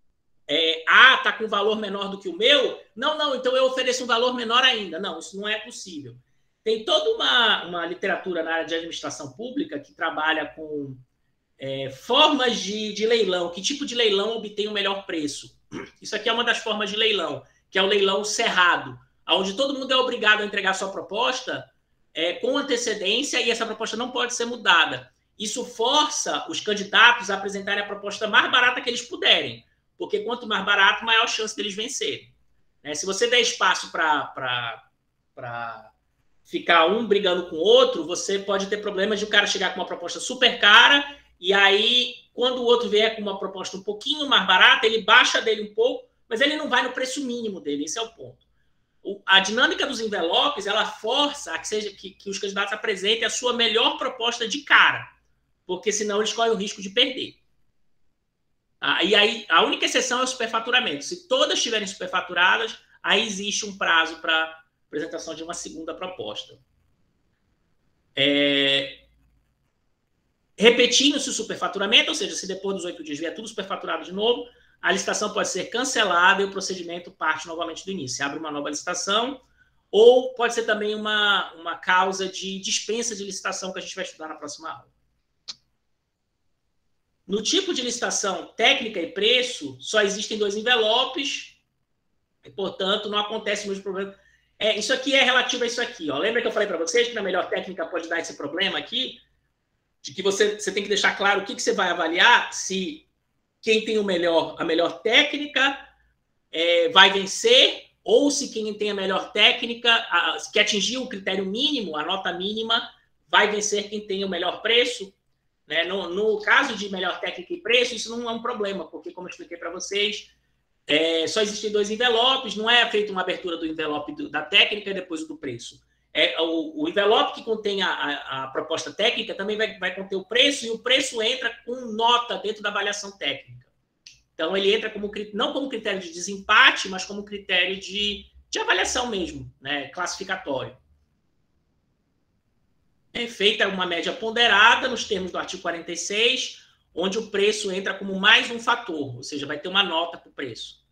é, A está com um valor menor do que o meu. Não, não, então eu ofereço um valor menor ainda. Não, isso não é possível. Tem toda uma, uma literatura na área de administração pública que trabalha com é, formas de, de leilão. Que tipo de leilão obtém o melhor preço? Isso aqui é uma das formas de leilão, que é o leilão cerrado, onde todo mundo é obrigado a entregar sua proposta é, com antecedência e essa proposta não pode ser mudada. Isso força os candidatos a apresentarem a proposta mais barata que eles puderem, porque quanto mais barato, maior a chance deles vencerem. É, se você der espaço para ficar um brigando com o outro, você pode ter problemas de o cara chegar com uma proposta super cara e aí, quando o outro vier com uma proposta um pouquinho mais barata, ele baixa dele um pouco, mas ele não vai no preço mínimo dele, esse é o ponto. a dinâmica dos envelopes, ela força a que, seja, que, que os candidatos apresentem a sua melhor proposta de cara, porque senão eles correm o risco de perder. Ah, e aí, a única exceção é o superfaturamento. Se todas estiverem superfaturadas, aí existe um prazo para apresentação de uma segunda proposta. É... Repetindo-se o superfaturamento, ou seja, se depois dos oito dias vier tudo superfaturado de novo, a licitação pode ser cancelada e o procedimento parte novamente do início. Se abre uma nova licitação, ou pode ser também uma, uma causa de dispensa de licitação que a gente vai estudar na próxima aula. No tipo de licitação técnica e preço, só existem dois envelopes, e, portanto, não acontece o mesmo problema. É, isso aqui é relativo a isso aqui. Ó. Lembra que eu falei para vocês que na melhor técnica pode dar esse problema aqui? De que você, você tem que deixar claro o que, que você vai avaliar, se quem tem o melhor, a melhor técnica é, vai vencer, ou se quem tem a melhor técnica, a, que atingiu o critério mínimo, a nota mínima, vai vencer quem tem o melhor preço. Né? No, no caso de melhor técnica e preço, isso não é um problema, porque, como eu expliquei para vocês, é, só existem dois envelopes, não é feita uma abertura do envelope do, da técnica e depois do preço. É, o, o envelope que contém a, a, a proposta técnica também vai, vai conter o preço, e o preço entra com nota dentro da avaliação técnica. Então, ele entra como, não como critério de desempate, mas como critério de, de avaliação mesmo, né, classificatório. É feita uma média ponderada nos termos do artigo quarenta e seis, onde o preço entra como mais um fator, ou seja, vai ter uma nota para o preço.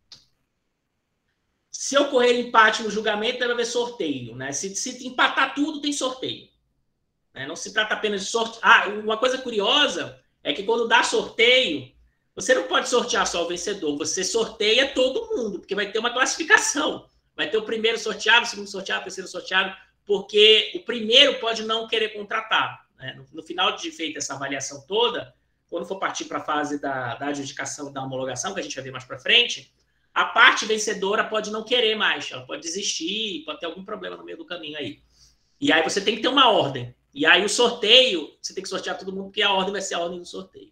Se ocorrer empate no julgamento, deve haver sorteio. Né? Se, se empatar tudo, tem sorteio. Né? Não se trata apenas de sorteio. Ah, uma coisa curiosa é que quando dá sorteio, você não pode sortear só o vencedor, você sorteia todo mundo, porque vai ter uma classificação. Vai ter o primeiro sorteado, o segundo sorteado, o terceiro sorteado, porque o primeiro pode não querer contratar. Né? No, no final de feita essa avaliação toda, quando for partir para a fase da, da adjudicação e da homologação, que a gente vai ver mais para frente, a parte vencedora pode não querer mais, ela pode desistir, pode ter algum problema no meio do caminho aí. E aí você tem que ter uma ordem. E aí o sorteio, você tem que sortear todo mundo, porque a ordem vai ser a ordem do sorteio.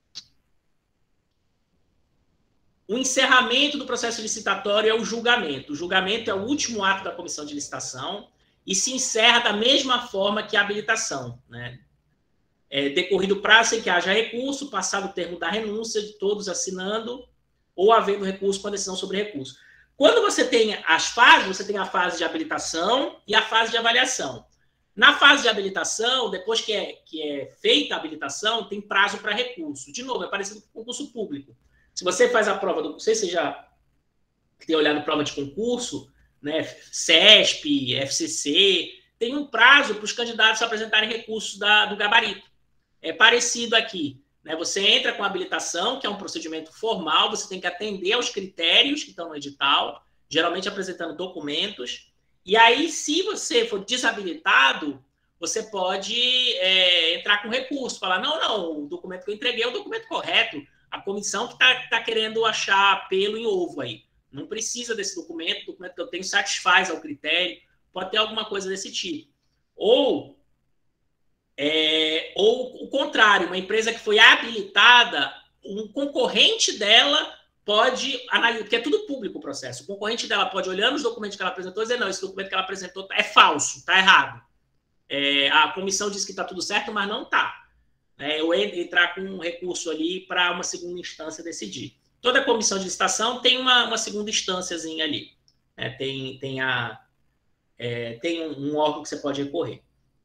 O encerramento do processo licitatório é o julgamento. O julgamento é o último ato da comissão de licitação e se encerra da mesma forma que a habilitação. Né? É, decorrido o prazo em que haja recurso, passado o termo da renúncia de todos assinando, ou havendo recurso com a decisão sobre recurso. Quando você tem as fases, você tem a fase de habilitação e a fase de avaliação. Na fase de habilitação, depois que é, que é feita a habilitação, tem prazo para recurso. De novo, é parecido com o concurso público. Se você faz a prova, do, não sei se você já tem olhado prova de concurso, né, CESP, F C C, tem um prazo para os candidatos apresentarem recursos da, do gabarito. É parecido aqui. Né? Você entra com a habilitação, que é um procedimento formal, você tem que atender aos critérios que estão no edital, geralmente apresentando documentos. E aí, se você for desabilitado, você pode é, entrar com recurso, falar, não, não, o documento que eu entreguei é o documento correto, a comissão que está tá querendo achar pelo em ovo aí. Não precisa desse documento, o documento que eu tenho satisfaz ao critério, pode ter alguma coisa desse tipo. Ou, é, ou o contrário, uma empresa que foi habilitada, um concorrente dela pode analisar, porque é tudo público o processo, o concorrente dela pode olhar nos documentos que ela apresentou e dizer, não, esse documento que ela apresentou é falso, está errado. É, a comissão diz que está tudo certo, mas não está. É, eu entrar com um recurso ali para uma segunda instância decidir. Toda comissão de licitação tem uma, uma segunda instânciazinha ali. É, tem, tem, a, é, tem um, um órgão que você pode recorrer.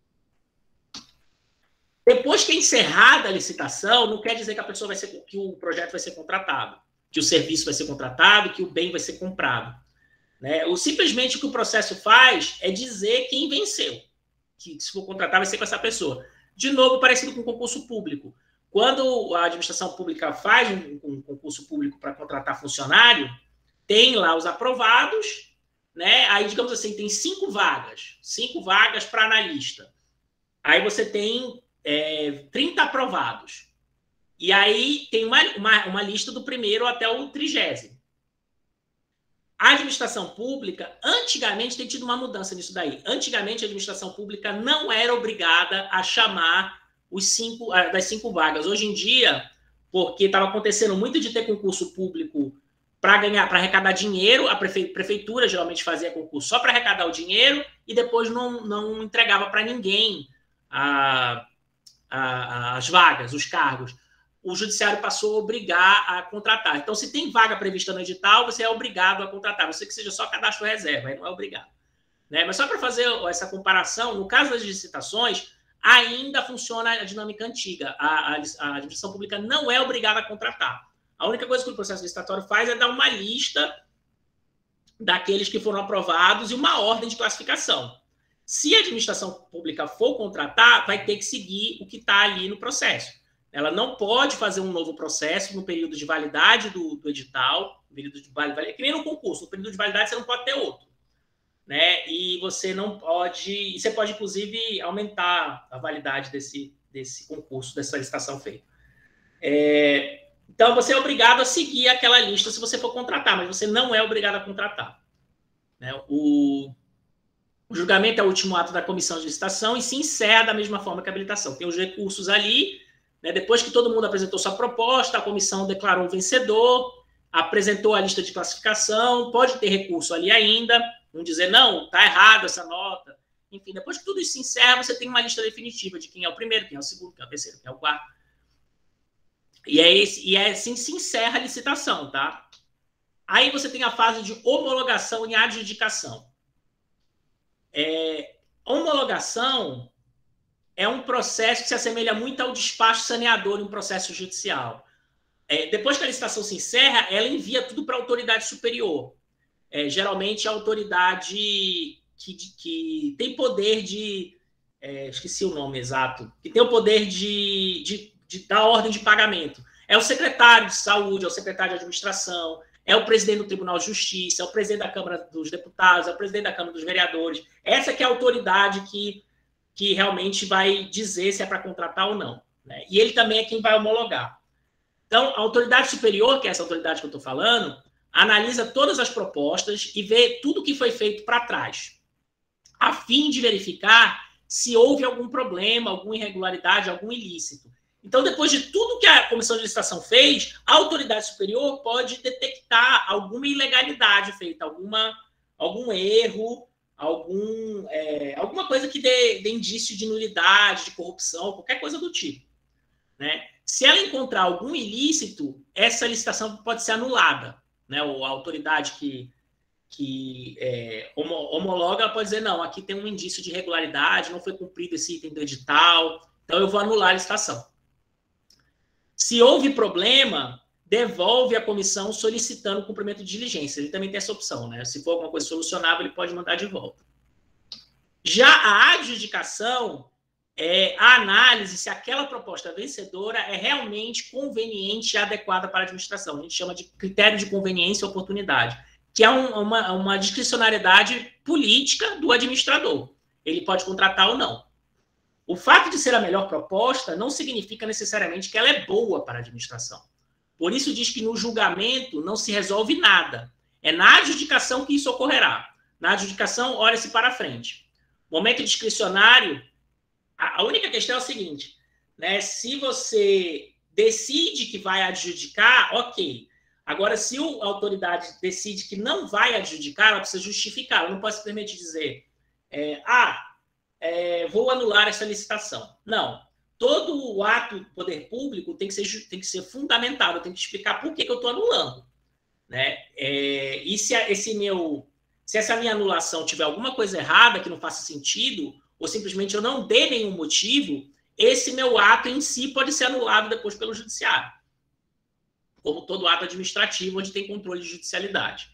Depois que é encerrada a licitação, não quer dizer que a pessoa vai ser, que o projeto vai ser contratado, que o serviço vai ser contratado, que o bem vai ser comprado. Né? Ou simplesmente o que o processo faz é dizer quem venceu. Que se for contratar, vai ser com essa pessoa. De novo, parecido com o concurso público. Quando a administração pública faz um, um concurso público para contratar funcionário, tem lá os aprovados, né? Aí, digamos assim, tem cinco vagas, cinco vagas para analista. Aí você tem é, trinta aprovados. E aí tem uma, uma, uma lista do primeiro até o trigésimo. A administração pública, antigamente, tem tido uma mudança nisso daí. Antigamente, a administração pública não era obrigada a chamar os cinco, das cinco vagas. Hoje em dia, porque estava acontecendo muito de ter concurso público para ganhar, para arrecadar dinheiro. A prefe, prefeitura geralmente fazia concurso só para arrecadar o dinheiro e depois não, não entregava para ninguém a, a, as vagas, os cargos. O judiciário passou a obrigar a contratar. Então, se tem vaga prevista no edital, você é obrigado a contratar. Você que seja só cadastro reserva, aí não é obrigado. Né? Mas só para fazer essa comparação, no caso das licitações, ainda funciona a dinâmica antiga. A, a, a administração pública não é obrigada a contratar. A única coisa que o processo licitatório faz é dar uma lista daqueles que foram aprovados e uma ordem de classificação. Se a administração pública for contratar, vai ter que seguir o que está ali no processo. Ela não pode fazer um novo processo no período de validade do, do edital, no período de validade, que nem no concurso, no período de validade você não pode ter outro. Né? E você não pode, e você pode, inclusive, aumentar a validade desse, desse concurso, dessa licitação feita. É, então, você é obrigado a seguir aquela lista se você for contratar, mas você não é obrigado a contratar. Né? O, o julgamento é o último ato da comissão de licitação e se encerra da mesma forma que a habilitação. Tem os recursos ali. Né? Depois que todo mundo apresentou sua proposta, a comissão declarou um vencedor, apresentou a lista de classificação, pode ter recurso ali ainda, não dizer, não, está errado essa nota. Enfim, depois que tudo isso se encerra, você tem uma lista definitiva de quem é o primeiro, quem é o segundo, quem é o terceiro, quem é o quarto. E é, esse, e é assim se encerra a licitação, tá? Aí você tem a fase de homologação e adjudicação. É, homologação é um processo que se assemelha muito ao despacho saneador em um processo judicial. É, depois que a licitação se encerra, ela envia tudo para a autoridade superior. É, geralmente, a autoridade que, que tem poder de... É, esqueci o nome exato. Que tem o poder de, de, de dar ordem de pagamento. É o secretário de saúde, é o secretário de administração, é o presidente do Tribunal de Justiça, é o presidente da Câmara dos Deputados, é o presidente da Câmara dos Vereadores. Essa que é a autoridade que... que realmente vai dizer se é para contratar ou não. Né? E ele também é quem vai homologar. Então, a autoridade superior, que é essa autoridade que eu estou falando, analisa todas as propostas e vê tudo que foi feito para trás, a fim de verificar se houve algum problema, alguma irregularidade, algum ilícito. Então, depois de tudo que a comissão de licitação fez, a autoridade superior pode detectar alguma ilegalidade feita, alguma, algum erro, algum, é, alguma coisa que dê, dê indício de nulidade, de corrupção, qualquer coisa do tipo. Né? Se ela encontrar algum ilícito, essa licitação pode ser anulada. Né? Ou a autoridade que, que é, homologa pode dizer, não, aqui tem um indício de irregularidade, não foi cumprido esse item do edital, então eu vou anular a licitação. Se houve problema, devolve a comissão solicitando o cumprimento de diligência. Ele também tem essa opção, né? Se for alguma coisa solucionável, ele pode mandar de volta. Já a adjudicação é a análise se aquela proposta vencedora é realmente conveniente e adequada para a administração. A gente chama de critério de conveniência e oportunidade, que é um, uma, uma discricionariedade política do administrador. Ele pode contratar ou não. O fato de ser a melhor proposta não significa necessariamente que ela é boa para a administração. Por isso diz que no julgamento não se resolve nada. É na adjudicação que isso ocorrerá. Na adjudicação, olha-se para frente. Momento discricionário, a única questão é o seguinte, né? Se você decide que vai adjudicar, ok. Agora, se a autoridade decide que não vai adjudicar, ela precisa justificar. Ela não pode simplesmente dizer, é, ah, é, vou anular essa licitação. Não. Todo o ato do poder público tem que ser, tem que ser fundamentado, tem que explicar por que, que eu estou anulando. Né? É, e se, esse meu, se essa minha anulação tiver alguma coisa errada que não faça sentido, ou simplesmente eu não dê nenhum motivo, esse meu ato em si pode ser anulado depois pelo judiciário. Como todo ato administrativo onde tem controle de judicialidade.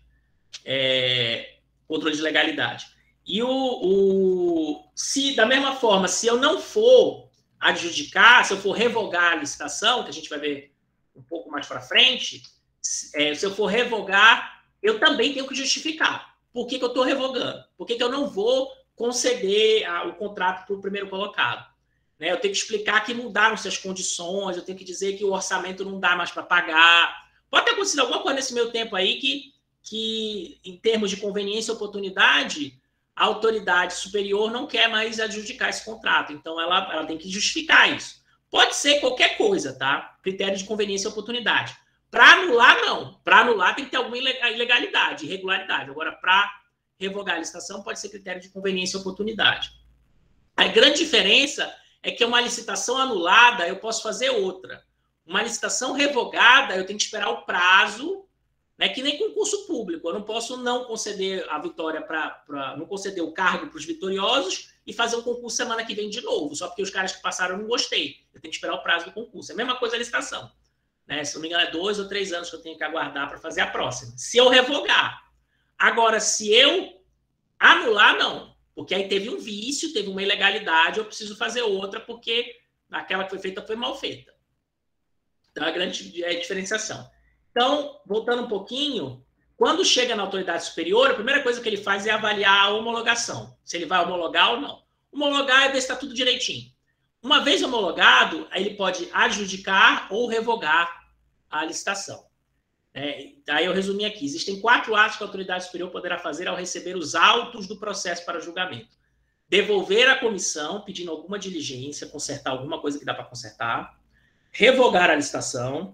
É, controle de legalidade. E o, o, se, da mesma forma, se eu não for adjudicar, se eu for revogar a licitação, que a gente vai ver um pouco mais para frente, é, se eu for revogar, eu também tenho que justificar. Por que, que eu estou revogando? Por que, que eu não vou conceder a, o contrato para o primeiro colocado? Né? Eu tenho que explicar que mudaram-se as condições, eu tenho que dizer que o orçamento não dá mais para pagar. Pode ter acontecido alguma coisa nesse meu tempo aí que, que em termos de conveniência e oportunidade, a autoridade superior não quer mais adjudicar esse contrato. Então, ela, ela tem que justificar isso. Pode ser qualquer coisa, tá? Critério de conveniência e oportunidade. Para anular, não. Para anular tem que ter alguma ilegalidade, irregularidade. Agora, para revogar a licitação, pode ser critério de conveniência e oportunidade. A grande diferença é que uma licitação anulada, eu posso fazer outra. Uma licitação revogada, eu tenho que esperar o prazo, né, que nem concurso público. Eu não posso não conceder a vitória para... não conceder o cargo para os vitoriosos e fazer um concurso semana que vem de novo, só porque os caras que passaram eu não gostei. Eu tenho que esperar o prazo do concurso. É a mesma coisa a licitação. Né? Se não me engano, é dois ou três anos que eu tenho que aguardar para fazer a próxima. Se eu revogar. Agora, se eu anular, não. Porque aí teve um vício, teve uma ilegalidade, eu preciso fazer outra, porque aquela que foi feita foi mal feita. Então, é a grande diferenciação. Então, voltando um pouquinho, quando chega na autoridade superior, a primeira coisa que ele faz é avaliar a homologação. Se ele vai homologar ou não. Homologar é ver se está tudo direitinho. Uma vez homologado, aí ele pode adjudicar ou revogar a licitação. É, aí eu resumi aqui. Existem quatro atos que a autoridade superior poderá fazer ao receber os autos do processo para julgamento. Devolver à comissão, pedindo alguma diligência, consertar alguma coisa que dá para consertar. Revogar a licitação.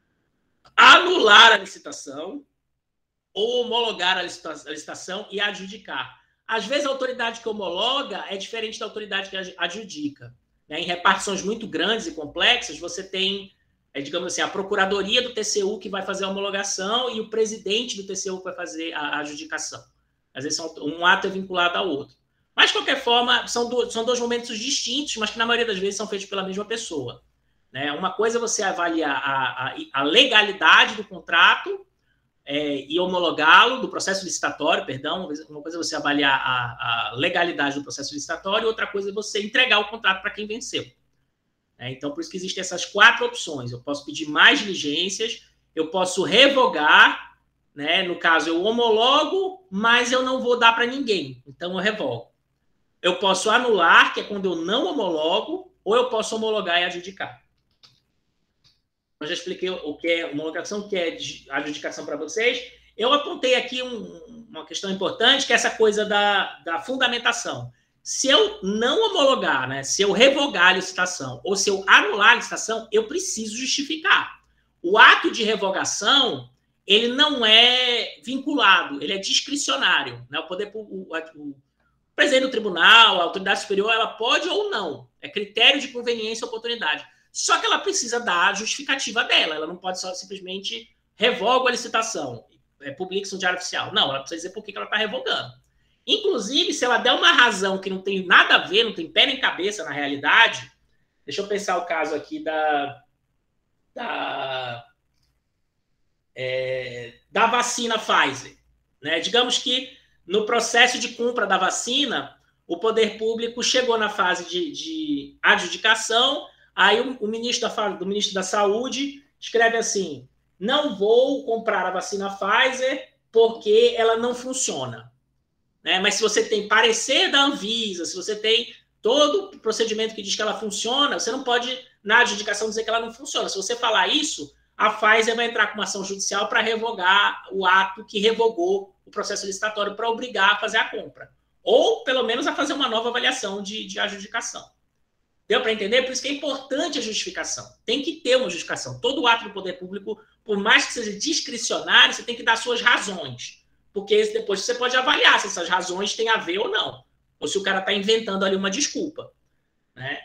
Anular a licitação. Ou homologar a licitação e adjudicar. Às vezes, a autoridade que homologa é diferente da autoridade que adjudica. Né? Em repartições muito grandes e complexas, você tem, é, digamos assim, a procuradoria do T C U que vai fazer a homologação e o presidente do T C U que vai fazer a adjudicação. Às vezes, um ato é vinculado ao outro. Mas, de qualquer forma, são, do, são dois momentos distintos, mas que, na maioria das vezes, são feitos pela mesma pessoa. Né? Uma coisa é você avaliar a, a, a legalidade do contrato é, e homologá-lo, do processo licitatório, perdão. Uma coisa é você avaliar a, a legalidade do processo licitatório, outra coisa é você entregar o contrato para quem venceu. É, então, por isso que existem essas quatro opções. Eu posso pedir mais diligências, eu posso revogar, né? No caso, eu homologo, mas eu não vou dar para ninguém, então eu revogo. Eu posso anular, que é quando eu não homologo, ou eu posso homologar e adjudicar. Eu já expliquei o que é homologação, o que é adjudicação para vocês. Eu apontei aqui um, uma questão importante, que é essa coisa da, da fundamentação. Se eu não homologar, né, se eu revogar a licitação, ou se eu anular a licitação, eu preciso justificar. O ato de revogação, ele não é vinculado, ele é discricionário. Né? O poder, o, o presidente do tribunal, a autoridade superior, ela pode ou não. É critério de conveniência e oportunidade. Só que ela precisa dar a justificativa dela. Ela não pode só simplesmente revoga a licitação, é, publica-se no Diário Oficial. Não, ela precisa dizer por que ela está revogando. Inclusive, se ela der uma razão que não tem nada a ver, não tem pé nem cabeça na realidade, deixa eu pensar o caso aqui da, da, é, da vacina Pfizer. Né? Digamos que no processo de compra da vacina, o poder público chegou na fase de, de adjudicação. Aí o, o ministro da, do ministro da Saúde escreve assim: não vou comprar a vacina Pfizer porque ela não funciona. Né? Mas se você tem parecer da Anvisa, se você tem todo o procedimento que diz que ela funciona, você não pode, na adjudicação, dizer que ela não funciona. Se você falar isso, a Pfizer vai entrar com uma ação judicial para revogar o ato que revogou o processo licitatório, para obrigar a fazer a compra. Ou, pelo menos, a fazer uma nova avaliação de, de adjudicação. Deu para entender? Por isso que é importante a justificação. Tem que ter uma justificação. Todo ato do poder público, por mais que seja discricionário, você tem que dar suas razões. Porque depois você pode avaliar se essas razões têm a ver ou não. Ou se o cara está inventando ali uma desculpa. Né?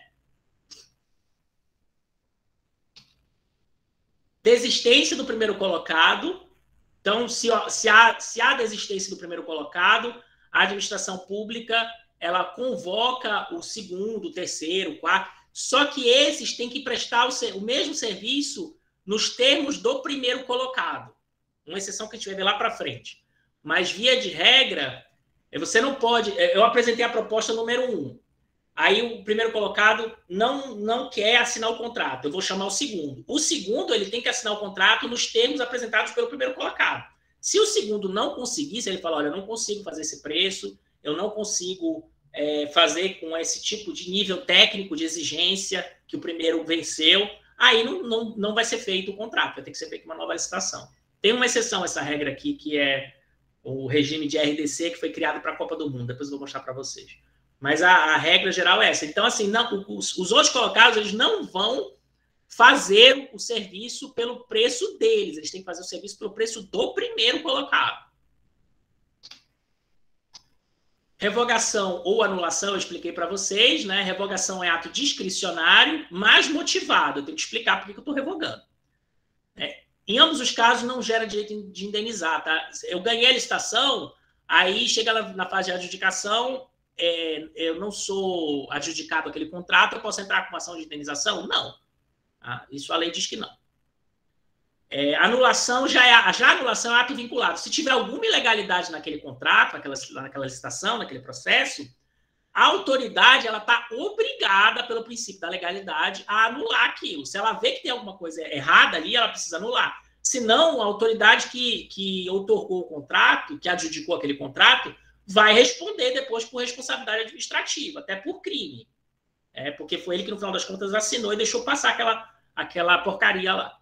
Desistência do primeiro colocado. Então, se, se, há, se há desistência do primeiro colocado, a administração pública ela convoca o segundo, o terceiro, o quarto, só que esses têm que prestar o, o mesmo serviço nos termos do primeiro colocado. Uma exceção que a gente vai ver lá para frente. Mas, via de regra, você não pode... Eu apresentei a proposta número um. Aí o primeiro colocado não, não quer assinar o contrato. Eu vou chamar o segundo. O segundo ele tem que assinar o contrato nos termos apresentados pelo primeiro colocado. Se o segundo não conseguir, se ele falar, olha, eu não consigo fazer esse preço, eu não consigo é, fazer com esse tipo de nível técnico de exigência que o primeiro venceu, aí não, não, não vai ser feito o contrato, vai ter que ser feita uma nova licitação. Tem uma exceção a essa regra aqui, que é o regime de R D C, que foi criado para a Copa do Mundo. Depois eu vou mostrar para vocês. Mas a, a regra geral é essa. Então, assim, não, os, os outros colocados, eles não vão fazer o serviço pelo preço deles. Eles têm que fazer o serviço pelo preço do primeiro colocado. Revogação ou anulação, eu expliquei para vocês, né? Revogação é ato discricionário, mas motivado. Eu tenho que explicar por que eu estou revogando. É, em ambos os casos, não gera direito de indenizar, tá? Eu ganhei a licitação, aí chega na, na fase de adjudicação, é, eu não sou adjudicado aquele contrato, eu posso entrar com uma ação de indenização? Não. Tá? Isso a lei diz que não. É, anulação já é já a anulação é ato vinculado. Se tiver alguma ilegalidade naquele contrato, naquela, naquela licitação, naquele processo, a autoridade ela está obrigada, pelo princípio da legalidade, a anular aquilo. Se ela vê que tem alguma coisa errada ali, ela precisa anular. Senão, a autoridade que, que outorgou o contrato, que adjudicou aquele contrato, vai responder depois por responsabilidade administrativa, até por crime. É, porque foi ele que, no final das contas, assinou e deixou passar aquela, aquela porcaria lá.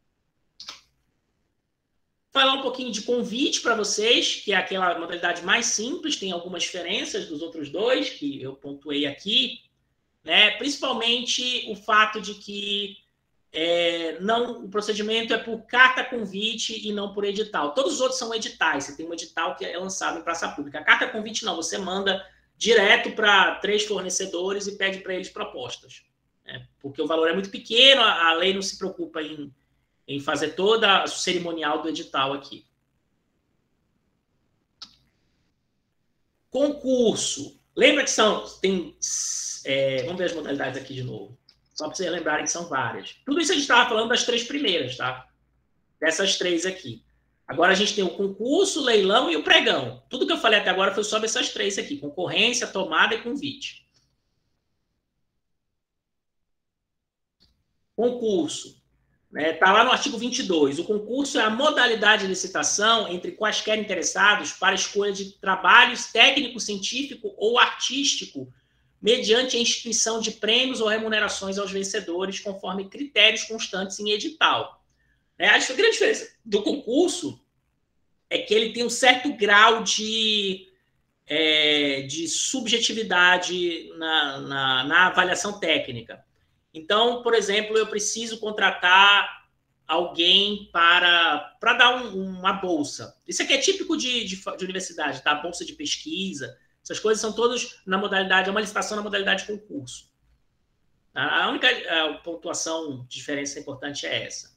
Falar um pouquinho de convite para vocês, que é aquela modalidade mais simples, tem algumas diferenças dos outros dois, que eu pontuei aqui, né? Principalmente o fato de que é, não, o procedimento é por carta-convite e não por edital. Todos os outros são editais, você tem um edital que é lançado em praça pública. A carta-convite não, você manda direto para três fornecedores e pede para eles propostas, né? Porque o valor é muito pequeno, a lei não se preocupa em em fazer toda a cerimonial do edital aqui. Concurso. Lembra que são... Tem, é, vamos ver as modalidades aqui de novo. Só para vocês lembrarem que são várias. Tudo isso a gente estava falando das três primeiras, tá? Dessas três aqui. Agora a gente tem o concurso, o leilão e o pregão. Tudo que eu falei até agora foi sobre essas três aqui. Concorrência, tomada e convite. Concurso. Está lá no artigo vinte e dois. O concurso é a modalidade de licitação entre quaisquer interessados para escolha de trabalhos técnico-científico ou artístico, mediante a instituição de prêmios ou remunerações aos vencedores, conforme critérios constantes em edital. É, a grande diferença do concurso é que ele tem um certo grau de, é, de subjetividade na, na, na avaliação técnica. Então, por exemplo, eu preciso contratar alguém para, para dar um, uma bolsa. Isso aqui é típico de, de, de universidade, tá? Bolsa de pesquisa. Essas coisas são todas na modalidade, é uma licitação na modalidade de concurso. A única a pontuação de diferença importante é essa.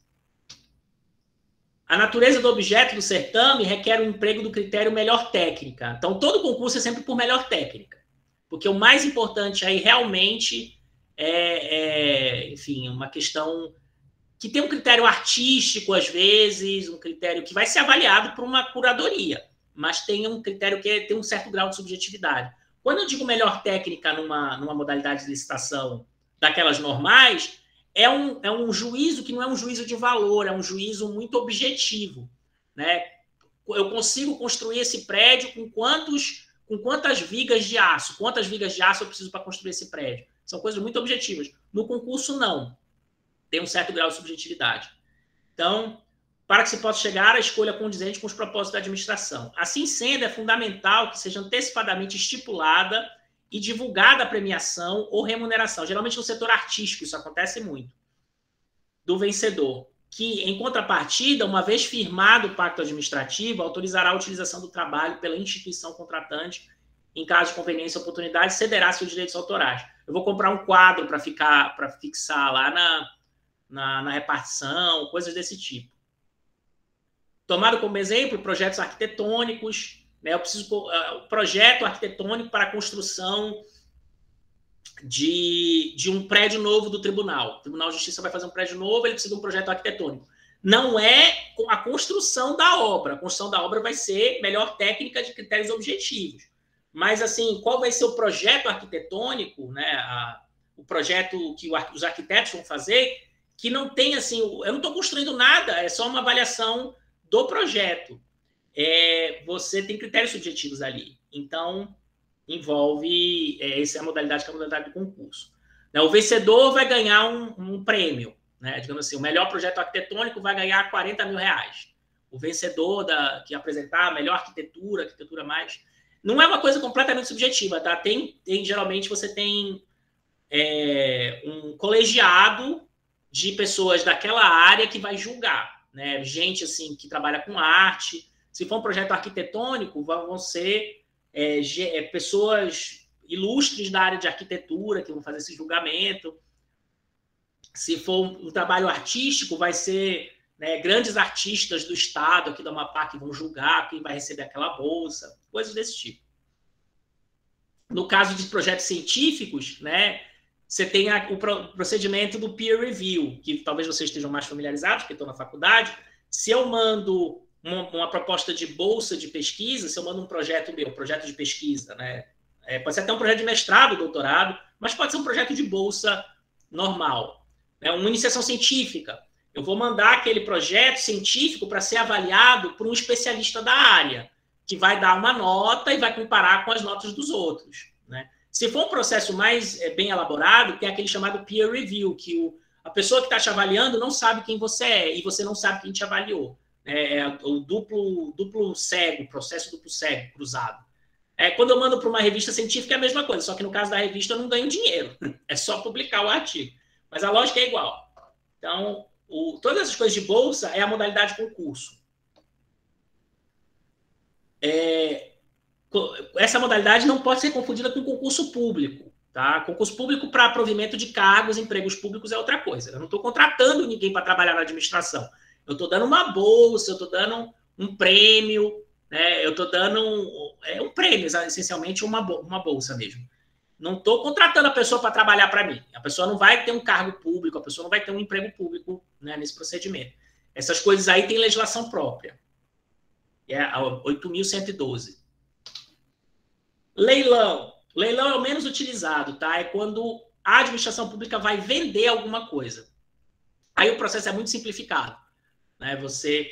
A natureza do objeto do certame requer um emprego do critério melhor técnica. Então, todo concurso é sempre por melhor técnica. Porque o mais importante aí realmente... É, é, enfim, uma questão que tem um critério artístico, às vezes, um critério que vai ser avaliado por uma curadoria, mas tem um critério que tem um certo grau de subjetividade. Quando eu digo melhor técnica numa, numa modalidade de licitação daquelas normais, é um, é um juízo que não é um juízo de valor, é um juízo muito objetivo, né? Eu consigo construir esse prédio com, quantos, com quantas vigas de aço, quantas vigas de aço eu preciso para construir esse prédio. São coisas muito objetivas. No concurso, não. Tem um certo grau de subjetividade. Então, para que se possa chegar à escolha condizente com os propósitos da administração. Assim sendo, é fundamental que seja antecipadamente estipulada e divulgada a premiação ou remuneração. Geralmente no setor artístico isso acontece muito. Do vencedor, que, em contrapartida, uma vez firmado o pacto administrativo, autorizará a utilização do trabalho pela instituição contratante, em caso de conveniência e oportunidade, cederá seus direitos autorais. Eu vou comprar um quadro para ficar, para fixar lá na, na, na repartição, coisas desse tipo. Tomado como exemplo, projetos arquitetônicos, né? Eu preciso uh, projeto arquitetônico para a construção de, de um prédio novo do tribunal. O Tribunal de Justiça vai fazer um prédio novo, ele precisa de um projeto arquitetônico. Não é a construção da obra. A construção da obra vai ser melhor técnica de critérios objetivos. Mas, assim, qual vai ser o projeto arquitetônico, né? A, o projeto que o, os arquitetos vão fazer, que não tem, assim, eu não estou construindo nada, é só uma avaliação do projeto. É, você tem critérios subjetivos ali. Então, envolve, é, essa é a modalidade que é a modalidade do concurso. Né? O vencedor vai ganhar um, um prêmio, né? Digamos assim, o melhor projeto arquitetônico vai ganhar quarenta mil reais. O vencedor da, que apresentar a melhor arquitetura, arquitetura mais... Não é uma coisa completamente subjetiva, tá? Tem, tem geralmente você tem é, um colegiado de pessoas daquela área que vai julgar, né? Gente assim que trabalha com arte. Se for um projeto arquitetônico, vão ser é, é, pessoas ilustres da área de arquitetura que vão fazer esse julgamento. Se for um, um trabalho artístico, vai ser, né, grandes artistas do estado aqui do Amapá que vão julgar quem vai receber aquela bolsa, coisas desse tipo. No caso de projetos científicos, né, você tem a, o procedimento do peer review, que talvez vocês estejam mais familiarizados, porque estão na faculdade. Se eu mando uma, uma proposta de bolsa de pesquisa, se eu mando um projeto meu, projeto de pesquisa, né, é, pode ser até um projeto de mestrado, doutorado, mas pode ser um projeto de bolsa normal, né, uma iniciação científica. Eu vou mandar aquele projeto científico para ser avaliado por um especialista da área, que vai dar uma nota e vai comparar com as notas dos outros, né? Se for um processo mais é, bem elaborado, tem aquele chamado peer review, que o, a pessoa que está te avaliando não sabe quem você é e você não sabe quem te avaliou. É, é o duplo, duplo cego, processo duplo cego, cruzado. É, quando eu mando para uma revista científica é a mesma coisa, só que no caso da revista eu não ganho dinheiro. É só publicar o artigo. Mas a lógica é igual. Então, o, todas essas coisas de bolsa é a modalidade concurso. É, essa modalidade não pode ser confundida com concurso público. Tá? Concurso público para provimento de cargos, empregos públicos é outra coisa. Eu não estou contratando ninguém para trabalhar na administração. Eu estou dando uma bolsa, eu estou dando um prêmio, né? Eu estou dando um, é, um prêmio, essencialmente uma, uma bolsa mesmo. Não estou contratando a pessoa para trabalhar para mim. A pessoa não vai ter um cargo público, a pessoa não vai ter um emprego público, né, nesse procedimento. Essas coisas aí têm legislação própria. É a oito mil cento e doze. Leilão. Leilão é o menos utilizado, tá? É quando a administração pública vai vender alguma coisa. Aí o processo é muito simplificado, né? Você,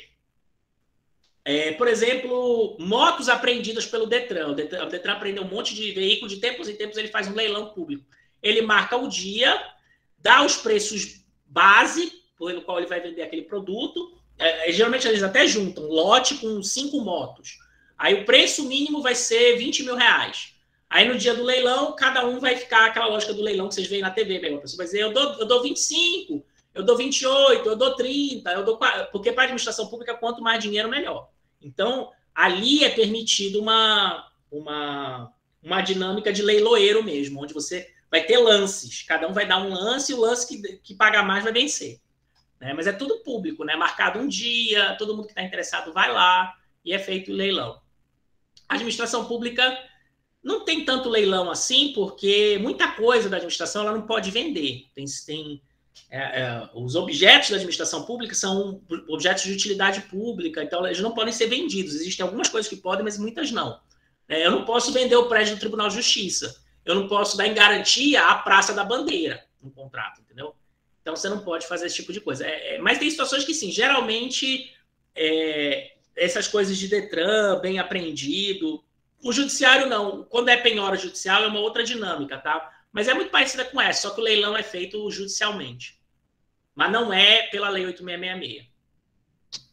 é, por exemplo, motos apreendidas pelo Detran. O Detran, o Detran apreendeu um monte de veículo, de tempos em tempos ele faz um leilão público. Ele marca o dia, dá os preços base, pelo qual ele vai vender aquele produto. É, geralmente eles até juntam lote com cinco motos. Aí o preço mínimo vai ser vinte mil reais. Aí no dia do leilão, cada um vai ficar aquela lógica do leilão que vocês veem na T V mesmo. A pessoa vai dizer, eu dou, eu dou vinte e cinco, eu dou vinte e oito, eu dou trinta, eu dou quarenta, porque para a administração pública, quanto mais dinheiro, melhor. Então, ali é permitido uma, uma, uma dinâmica de leiloeiro mesmo, onde você vai ter lances. Cada um vai dar um lance e o lance que, que pagar mais vai vencer. Né? Mas é tudo público, né? Marcado um dia, todo mundo que está interessado vai lá e é feito o leilão. A administração pública não tem tanto leilão assim, porque muita coisa da administração ela não pode vender. Tem, tem, é, é, os objetos da administração pública são objetos de utilidade pública, então eles não podem ser vendidos. Existem algumas coisas que podem, mas muitas não. É, eu não posso vender o prédio do Tribunal de Justiça. Eu não posso dar em garantia a Praça da Bandeira no contrato, entendeu? Então, você não pode fazer esse tipo de coisa. É, é, mas tem situações que, sim, geralmente, é, essas coisas de Detran, bem apreendido. O judiciário, não. Quando é penhora judicial, é uma outra dinâmica, tá? Mas é muito parecida com essa, só que o leilão é feito judicialmente. Mas não é pela Lei oito mil seiscentos e sessenta e seis.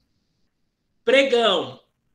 Pregão.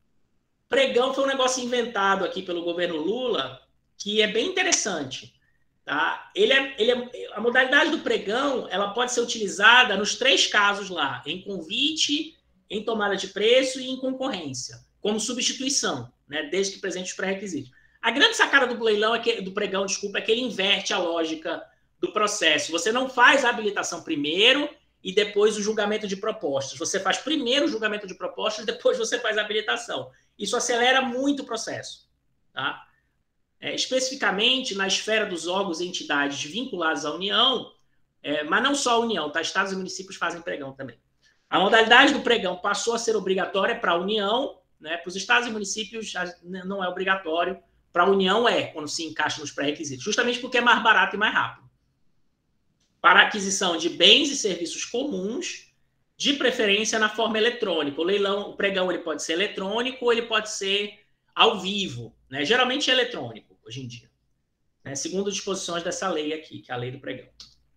Pregão foi um negócio inventado aqui pelo governo Lula, que é bem interessante. Tá? Ele é, ele é, a modalidade do pregão ela pode ser utilizada nos três casos lá, em convite, em tomada de preço e em concorrência, como substituição, né, desde que presente os pré-requisitos. A grande sacada do leilão, é que, do pregão, desculpa, é que ele inverte a lógica do processo. Você não faz a habilitação primeiro e depois o julgamento de propostas. Você faz primeiro o julgamento de propostas e depois você faz a habilitação. Isso acelera muito o processo. Tá? É, especificamente na esfera dos órgãos e entidades vinculados à União, é, mas não só a União, tá? Estados e municípios fazem pregão também. A modalidade do pregão passou a ser obrigatória para a União, né? Para os estados e municípios não é obrigatório, para a União é, quando se encaixa nos pré-requisitos, justamente porque é mais barato e mais rápido. Para a aquisição de bens e serviços comuns, de preferência na forma eletrônica. O leilão, o pregão ele pode ser eletrônico ou ele pode ser ao vivo, né? Geralmente é eletrônico, hoje em dia, né? Segundo disposições dessa lei aqui, que é a lei do pregão.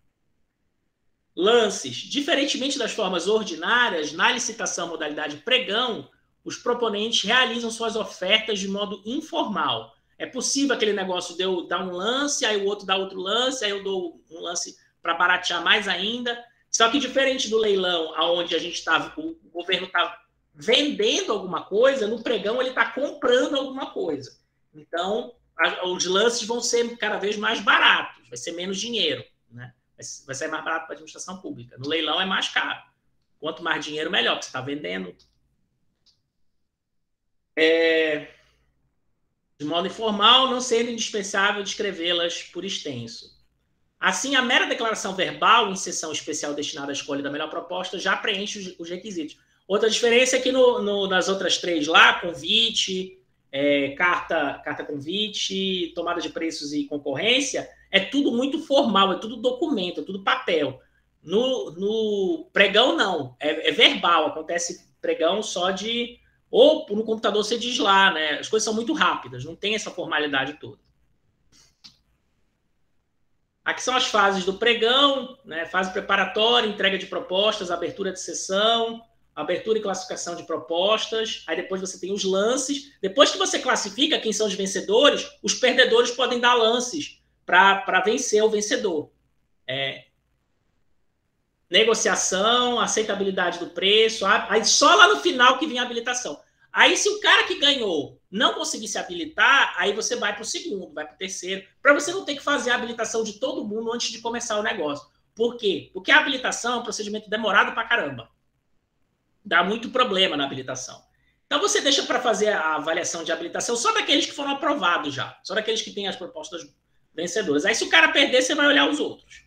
Lances. Diferentemente das formas ordinárias, na licitação modalidade pregão, os proponentes realizam suas ofertas de modo informal. É possível aquele negócio de eu dar um lance, aí o outro dá outro lance, aí eu dou um lance para baratear mais ainda. Só que diferente do leilão, onde a gente tá, o governo está vendendo alguma coisa, no pregão ele está comprando alguma coisa. Então, a, os lances vão ser cada vez mais baratos, vai ser menos dinheiro, né? Vai, vai ser mais barato para a administração pública. No leilão é mais caro. Quanto mais dinheiro, melhor, porque você está vendendo. É, de modo informal, não sendo indispensável descrevê-las por extenso. Assim, a mera declaração verbal em sessão especial destinada à escolha da melhor proposta já preenche os, os requisitos. Outra diferença é que no, no, nas outras três lá, convite, é, carta, carta convite, tomada de preços e concorrência, é tudo muito formal, é tudo documento, é tudo papel. No, no pregão, não. É, é verbal, acontece pregão só de... Ou no computador você diz lá, né? As coisas são muito rápidas, não tem essa formalidade toda. Aqui são as fases do pregão, né? Fase preparatória, entrega de propostas, abertura de sessão, abertura e classificação de propostas. Aí depois você tem os lances. Depois que você classifica quem são os vencedores, os perdedores podem dar lances para vencer o vencedor. É, negociação, aceitabilidade do preço, aí só lá no final que vem a habilitação. Aí se o cara que ganhou não conseguir se habilitar, aí você vai para o segundo, vai para o terceiro, para você não ter que fazer a habilitação de todo mundo antes de começar o negócio. Por quê? Porque a habilitação é um procedimento demorado pra caramba. Dá muito problema na habilitação. Então você deixa para fazer a avaliação de habilitação só daqueles que foram aprovados já, só daqueles que têm as propostas vencedoras. Aí se o cara perder, você vai olhar os outros.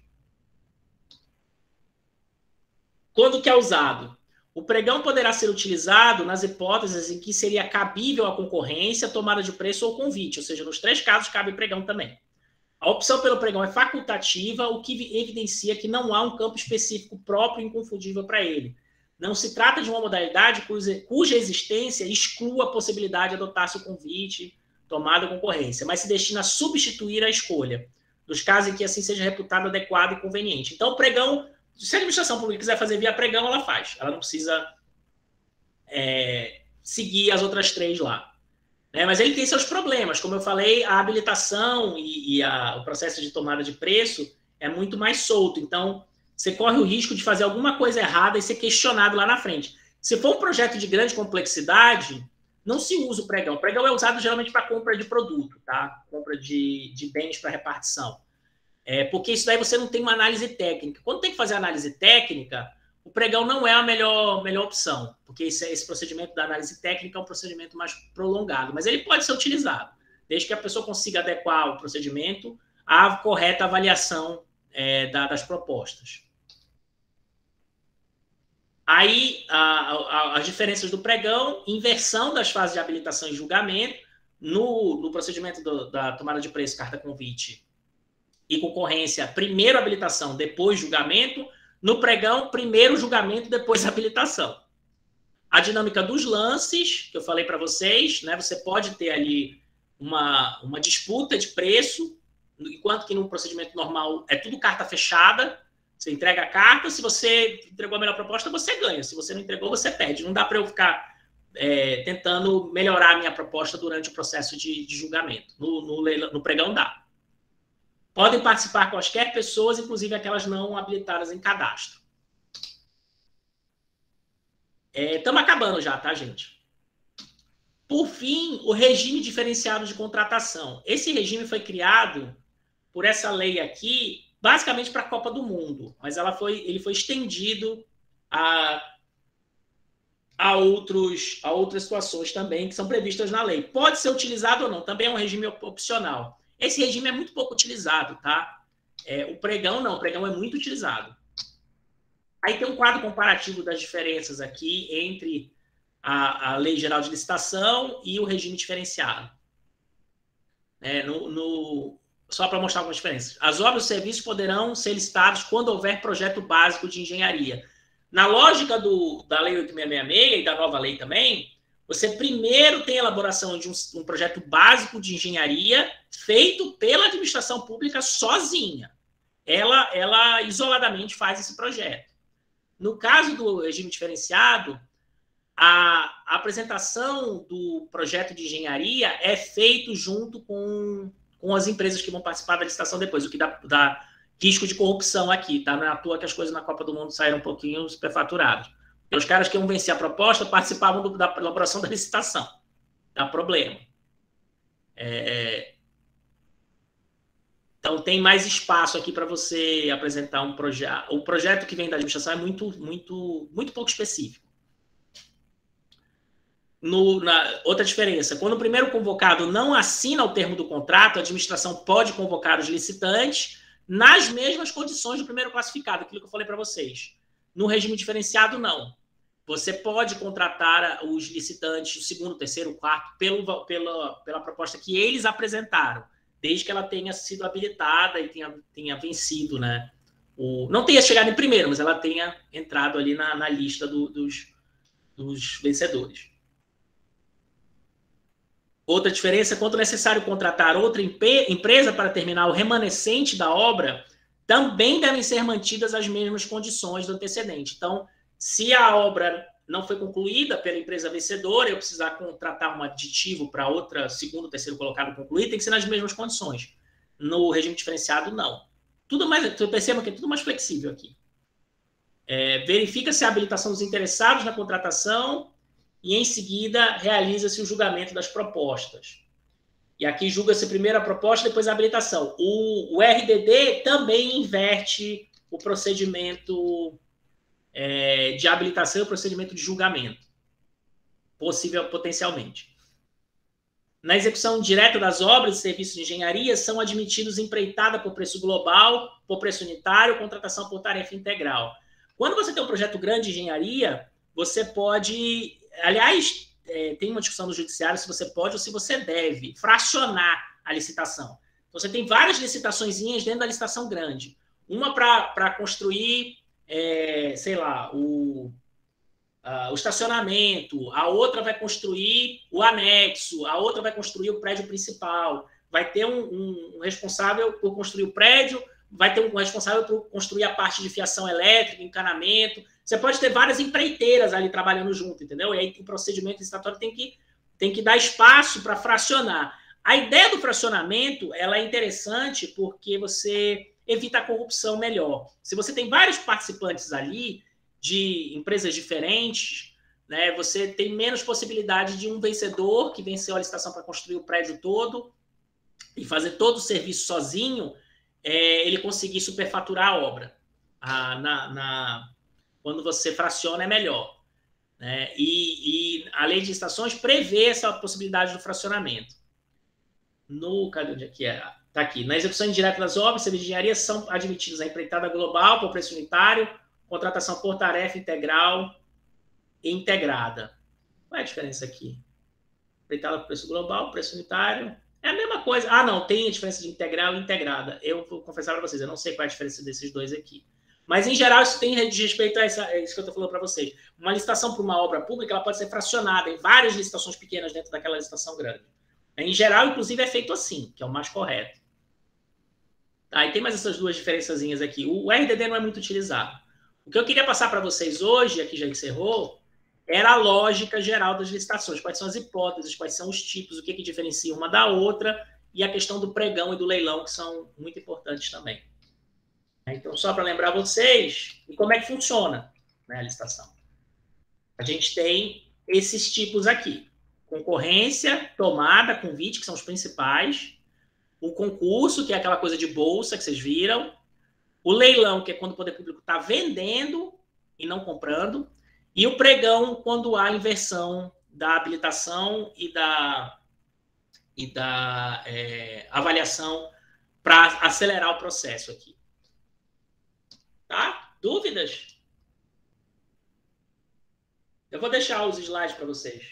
Quando que é usado? O pregão poderá ser utilizado nas hipóteses em que seria cabível a concorrência, tomada de preço ou convite, ou seja, nos três casos cabe pregão também. A opção pelo pregão é facultativa, o que evidencia que não há um campo específico próprio e inconfundível para ele. Não se trata de uma modalidade cuja, cuja existência exclua a possibilidade de adotar-se o convite, tomada ou concorrência, mas se destina a substituir a escolha, nos casos em que assim seja reputado adequado e conveniente. Então, o pregão... Se a administração pública quiser fazer via pregão, ela faz. Ela não precisa é, seguir as outras três lá. Né? Mas ele tem seus problemas. Como eu falei, a habilitação e, e a, o processo de tomada de preço é muito mais solto. Então, você corre o risco de fazer alguma coisa errada e ser questionado lá na frente. Se for um projeto de grande complexidade, não se usa o pregão. O pregão é usado geralmente para compra de produto, tá? Compra de, de bens para repartição. É, porque isso daí você não tem uma análise técnica. Quando tem que fazer análise técnica, o pregão não é a melhor, melhor opção, porque esse, esse procedimento da análise técnica é um procedimento mais prolongado, mas ele pode ser utilizado, desde que a pessoa consiga adequar o procedimento à correta avaliação é, da, das propostas. Aí, a, a, as diferenças do pregão, inversão das fases de habilitação e julgamento, no, no procedimento do, da tomada de preço, carta convite, e concorrência, primeiro habilitação, depois julgamento. No pregão, primeiro julgamento, depois habilitação. A dinâmica dos lances, que eu falei para vocês, né? Você pode ter ali uma, uma disputa de preço, enquanto que no procedimento normal é tudo carta fechada. Você entrega a carta, se você entregou a melhor proposta, você ganha. Se você não entregou, você perde. Não dá para eu ficar é, tentando melhorar a minha proposta durante o processo de, de julgamento. No, no, no pregão dá. Podem participar quaisquer pessoas, inclusive aquelas não habilitadas em cadastro. Estamos é, acabando já, tá, gente? Por fim, o regime diferenciado de contratação. Esse regime foi criado por essa lei aqui, basicamente para a Copa do Mundo, mas ela foi, ele foi estendido a, a, outros, a outras situações também que são previstas na lei. Pode ser utilizado ou não, também é um regime opcional. Esse regime é muito pouco utilizado, tá? É, o pregão não, o pregão é muito utilizado. Aí tem um quadro comparativo das diferenças aqui entre a, a Lei Geral de Licitação e o regime diferenciado. É, no, no, só para mostrar algumas diferenças. As obras e serviços poderão ser licitados quando houver projeto básico de engenharia. Na lógica do, da Lei oito mil seiscentos e sessenta e seis e da nova lei também, você primeiro tem a elaboração de um, um projeto básico de engenharia feito pela administração pública sozinha. Ela, ela isoladamente faz esse projeto. No caso do regime diferenciado, a, a apresentação do projeto de engenharia é feito junto com, com as empresas que vão participar da licitação depois, o que, dá, dá, risco de corrupção aqui, tá? Não é à toa que as coisas na Copa do Mundo saíram um pouquinho superfaturadas. Porque os caras que iam vencer a proposta participavam do, da elaboração da licitação. Dá problema. É... Então, tem mais espaço aqui para você apresentar um projeto. O projeto que vem da administração é muito, muito, muito pouco específico. No, na, outra diferença, quando o primeiro convocado não assina o termo do contrato, a administração pode convocar os licitantes nas mesmas condições do primeiro classificado, aquilo que eu falei para vocês. No regime diferenciado, não. Você pode contratar os licitantes, o segundo, terceiro, quarto, pelo, pela, pela proposta que eles apresentaram, desde que ela tenha sido habilitada e tenha, tenha vencido, né? O, não tenha chegado em primeiro, mas ela tenha entrado ali na, na lista do, dos, dos vencedores. Outra diferença, quando necessário contratar outra empresa para terminar o remanescente da obra, também devem ser mantidas as mesmas condições do antecedente. Então, se a obra não foi concluída pela empresa vencedora, eu precisar contratar um aditivo para outra, segundo, terceiro colocado concluir, tem que ser nas mesmas condições. No regime diferenciado, não. Tudo mais, perceba que é tudo mais flexível aqui. É, verifica-se a habilitação dos interessados na contratação e, em seguida, realiza-se o julgamento das propostas. E aqui julga-se primeiro a proposta, depois a habilitação. O, o R D D também inverte o procedimento é, de habilitação e o procedimento de julgamento, possível, potencialmente. Na execução direta das obras e serviços de engenharia, são admitidos empreitada por preço global, por preço unitário, contratação por tarefa integral. Quando você tem um projeto grande de engenharia, você pode... Aliás, é, tem uma discussão no judiciário se você pode ou se você deve fracionar a licitação. Então, você tem várias licitaçõezinhas dentro da licitação grande. Uma para construir, é, sei lá, o, a, o estacionamento, a outra vai construir o anexo, a outra vai construir o prédio principal, vai ter um, um, um responsável por construir o prédio, vai ter um responsável por construir a parte de fiação elétrica, encanamento. Você pode ter várias empreiteiras ali trabalhando junto, entendeu? E aí o procedimento licitatório tem que, tem que dar espaço para fracionar. A ideia do fracionamento, ela é interessante porque você evita a corrupção melhor. Se você tem vários participantes ali, de empresas diferentes, né, você tem menos possibilidade de um vencedor que venceu a licitação para construir o prédio todo e fazer todo o serviço sozinho, é, ele conseguir superfaturar a obra. Ah, na... na Quando você fraciona, é melhor. Né? E, e a lei de licitações prevê essa possibilidade do fracionamento. No, cadê onde é que é? Está aqui. Na execução indireta das obras, serviços de engenharia são admitidos a empreitada global por preço unitário, contratação por tarefa integral e integrada. Qual é a diferença aqui? Empreitada por preço global, preço unitário. É a mesma coisa. Ah, não, tem a diferença de integral e integrada. Eu vou confessar para vocês, eu não sei qual é a diferença desses dois aqui. Mas, em geral, isso tem de respeito a essa, é isso que eu estou falando para vocês. Uma licitação para uma obra pública, ela pode ser fracionada em várias licitações pequenas dentro daquela licitação grande. Em geral, inclusive, é feito assim, que é o mais correto. Tá, e tem mais essas duas diferençazinhas aqui. O R D D não é muito utilizado. O que eu queria passar para vocês hoje, aqui já encerrou, era a lógica geral das licitações. Quais são as hipóteses, quais são os tipos, o que, que diferencia uma da outra, e a questão do pregão e do leilão, que são muito importantes também. Então, só para lembrar vocês, e como é que funciona, né, a licitação. A gente tem esses tipos aqui. Concorrência, tomada, convite, que são os principais. O concurso, que é aquela coisa de bolsa que vocês viram. O leilão, que é quando o poder público está vendendo e não comprando. E o pregão, quando há inversão da habilitação e da, e da é, avaliação para acelerar o processo aqui. Tá? Dúvidas? Eu vou deixar os slides para vocês.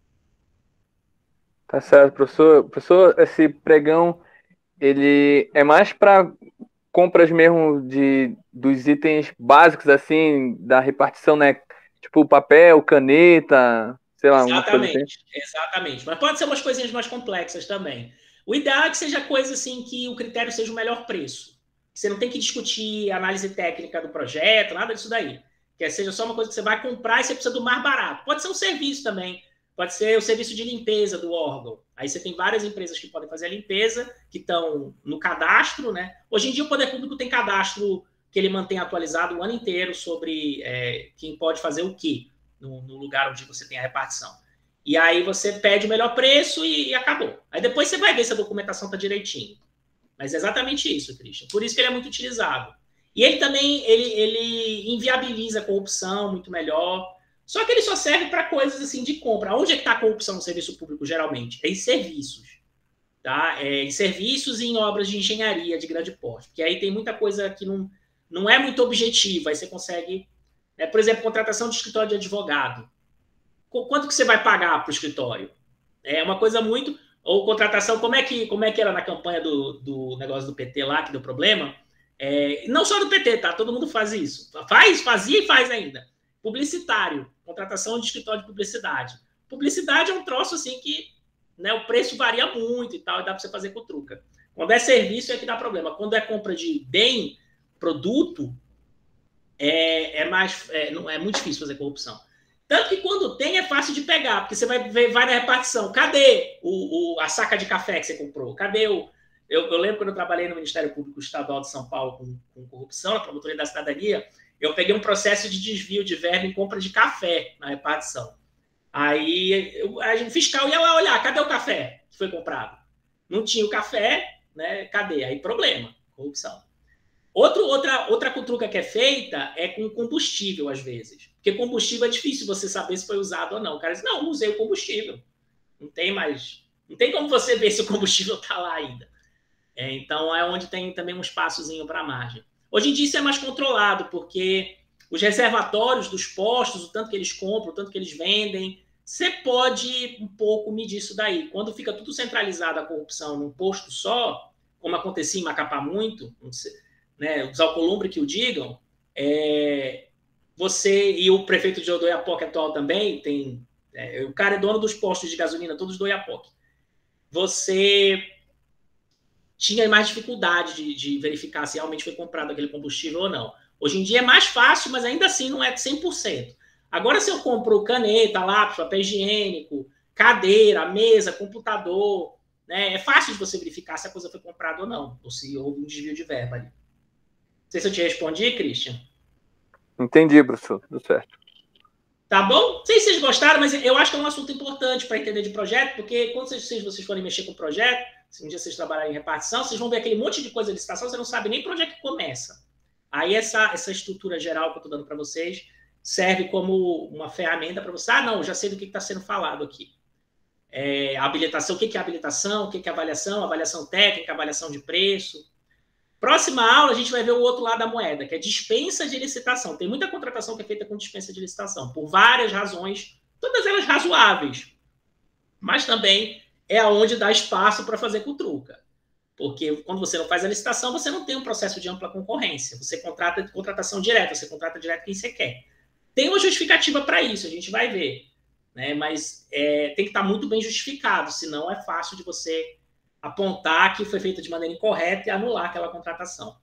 Tá certo, professor. Professor, esse pregão, ele é mais para compras mesmo de, dos itens básicos, assim, da repartição, né? Tipo papel, caneta, sei lá. Exatamente, assim. exatamente. Mas pode ser umas coisinhas mais complexas também. O ideal é que seja coisa assim que o critério seja o melhor preço. Você não tem que discutir análise técnica do projeto, nada disso daí. Que seja só uma coisa que você vai comprar e você precisa do mais barato. Pode ser um serviço também, pode ser o serviço de limpeza do órgão. Aí você tem várias empresas que podem fazer a limpeza, que estão no cadastro, né? Hoje em dia o Poder Público tem cadastro que ele mantém atualizado o ano inteiro sobre é, quem pode fazer o quê no, no lugar onde você tem a repartição. E aí você pede o melhor preço e, e acabou. Aí depois você vai ver se a documentação está direitinho. Mas é exatamente isso, Christian. Por isso que ele é muito utilizado. E ele também ele, ele inviabiliza a corrupção muito melhor. Só que ele só serve para coisas assim de compra. Onde é que está a corrupção no serviço público, geralmente? É em serviços. Tá? É em serviços e em obras de engenharia de grande porte. Porque aí tem muita coisa que não, não é muito objetiva. Aí você consegue... Né? Por exemplo, contratação de escritório de advogado. Quanto que você vai pagar para o escritório? É uma coisa muito... Ou contratação... Como é que, como é que era na campanha do, do negócio do P T lá, que deu problema? É, não só do P T, tá? Todo mundo faz isso. Faz, fazia e faz ainda. Publicitário, contratação de escritório de publicidade. Publicidade é um troço assim que, né, o preço varia muito e tal, e dá para você fazer com truca. Quando é serviço é que dá problema. Quando é compra de bem, produto, é, é, mais, é, não, é muito difícil fazer corrupção. Tanto que quando tem é fácil de pegar, porque você vai, vai na repartição. Cadê o, o, a saca de café que você comprou? Cadê o... Eu, eu lembro quando eu trabalhei no Ministério Público Estadual de São Paulo com, com corrupção, na Promotoria da Cidadania, eu peguei um processo de desvio de verba em compra de café na repartição. Aí eu, o fiscal ia lá olhar, cadê o café que foi comprado? Não tinha o café, né? Cadê? Aí problema, corrupção. Outro, outra, outra truca que é feita é com combustível, às vezes. Porque combustível é difícil você saber se foi usado ou não. O cara diz, não, não usei o combustível. Não tem mais... Não tem como você ver se o combustível está lá ainda. É, então, é onde tem também um espaçozinho para margem. Hoje em dia isso é mais controlado, porque os reservatórios dos postos, o tanto que eles compram, o tanto que eles vendem, você pode um pouco medir isso daí. Quando fica tudo centralizado a corrupção num posto só, como acontecia em Macapá muito, né, os Alcolumbre que o digam, é, você e o prefeito de Oiapoque atual também, tem, é, o cara é dono dos postos de gasolina, todos do Oiapoque. Você... tinha mais dificuldade de, de verificar se realmente foi comprado aquele combustível ou não. Hoje em dia é mais fácil, mas ainda assim não é cem por cento. Agora, se eu compro caneta, lápis, papel higiênico, cadeira, mesa, computador, né, é fácil de você verificar se a coisa foi comprada ou não, ou se houve um desvio de verba ali. Não sei se eu te respondi, Christian. Entendi, professor. Tudo certo. Tá bom? Não sei se vocês gostaram, mas eu acho que é um assunto importante para entender de projeto, porque quando vocês, vocês forem mexer com o projeto, se um dia vocês trabalharem em repartição, vocês vão ver aquele monte de coisa de licitação, você não sabe nem para onde é que começa. Aí essa, essa estrutura geral que eu estou dando para vocês serve como uma ferramenta para você. Ah, não, já sei do que está sendo falado aqui. É, habilitação, o que é habilitação, o que é avaliação, avaliação técnica, avaliação de preço. Próxima aula, a gente vai ver o outro lado da moeda, que é dispensa de licitação. Tem muita contratação que é feita com dispensa de licitação, por várias razões, todas elas razoáveis, mas também é aonde dá espaço para fazer com truca. Porque quando você não faz a licitação, você não tem um processo de ampla concorrência. Você contrata de contratação direta, você contrata direto quem você quer. Tem uma justificativa para isso, a gente vai ver. Né? Mas é, tem que estar muito bem justificado, senão é fácil de você apontar que foi feita de maneira incorreta e anular aquela contratação.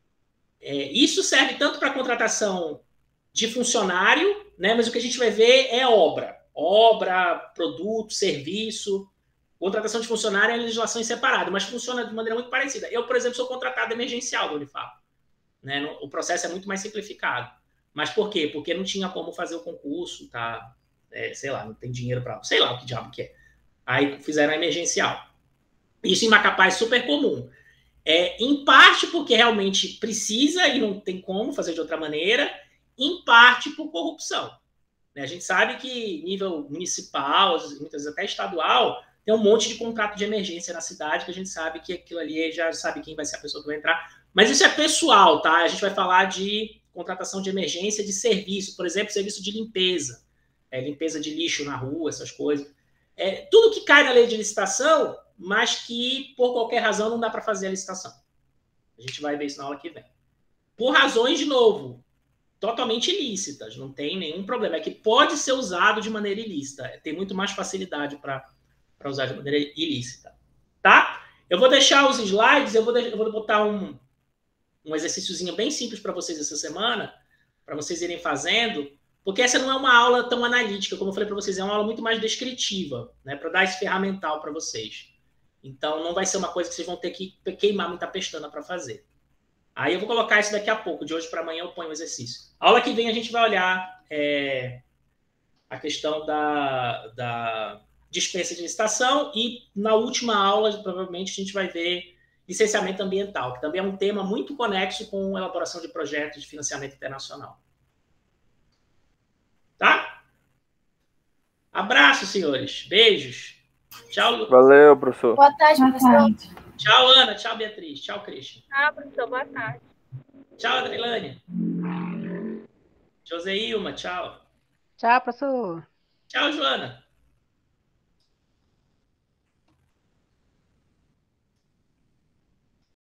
É, isso serve tanto para contratação de funcionário, né? Mas o que a gente vai ver é obra. Obra, produto, serviço. Contratação de funcionário é legislação em separado, mas funciona de maneira muito parecida. Eu, por exemplo, sou contratado emergencial do Unifap. Né? O processo é muito mais simplificado. Mas por quê? Porque não tinha como fazer o concurso, tá? É, sei lá, não tem dinheiro para... Sei lá o que diabo que é. Aí fizeram a emergencial. Isso em Macapá é super comum. É, em parte porque realmente precisa e não tem como fazer de outra maneira, em parte por corrupção. Né? A gente sabe que nível municipal, muitas vezes até estadual, tem um monte de contrato de emergência na cidade que a gente sabe que aquilo ali já sabe quem vai ser a pessoa que vai entrar. Mas isso é pessoal, tá? A gente vai falar de contratação de emergência de serviço, por exemplo, serviço de limpeza, é, limpeza de lixo na rua, essas coisas. É, tudo que cai na lei de licitação, mas que, por qualquer razão, não dá para fazer a licitação. A gente vai ver isso na aula que vem. Por razões, de novo, totalmente ilícitas, não tem nenhum problema. É que pode ser usado de maneira ilícita. Tem muito mais facilidade para usar de maneira ilícita. Tá? Eu vou deixar os slides, eu vou, de, eu vou botar um, um exercíciozinho bem simples para vocês essa semana, para vocês irem fazendo, Porque essa não é uma aula tão analítica, como eu falei para vocês, é uma aula muito mais descritiva, né, para dar esse ferramental para vocês. Então, não vai ser uma coisa que vocês vão ter que queimar muita pestana para fazer. Aí eu vou colocar isso daqui a pouco, de hoje para amanhã eu ponho o exercício. A aula que vem a gente vai olhar é, a questão da, da dispensa de licitação e na última aula, provavelmente, a gente vai ver licenciamento ambiental, que também é um tema muito conexo com a elaboração de projetos de financiamento internacional. Tá? Abraço, senhores. Beijos. Tchau, Lu. Valeu, professor. Boa tarde, professor. Tchau, Ana. Tchau, Beatriz. Tchau, Christian. Tchau, professor. Boa tarde. Tchau, Adrilane. Joseilma, tchau. Tchau, professor. Tchau, Joana.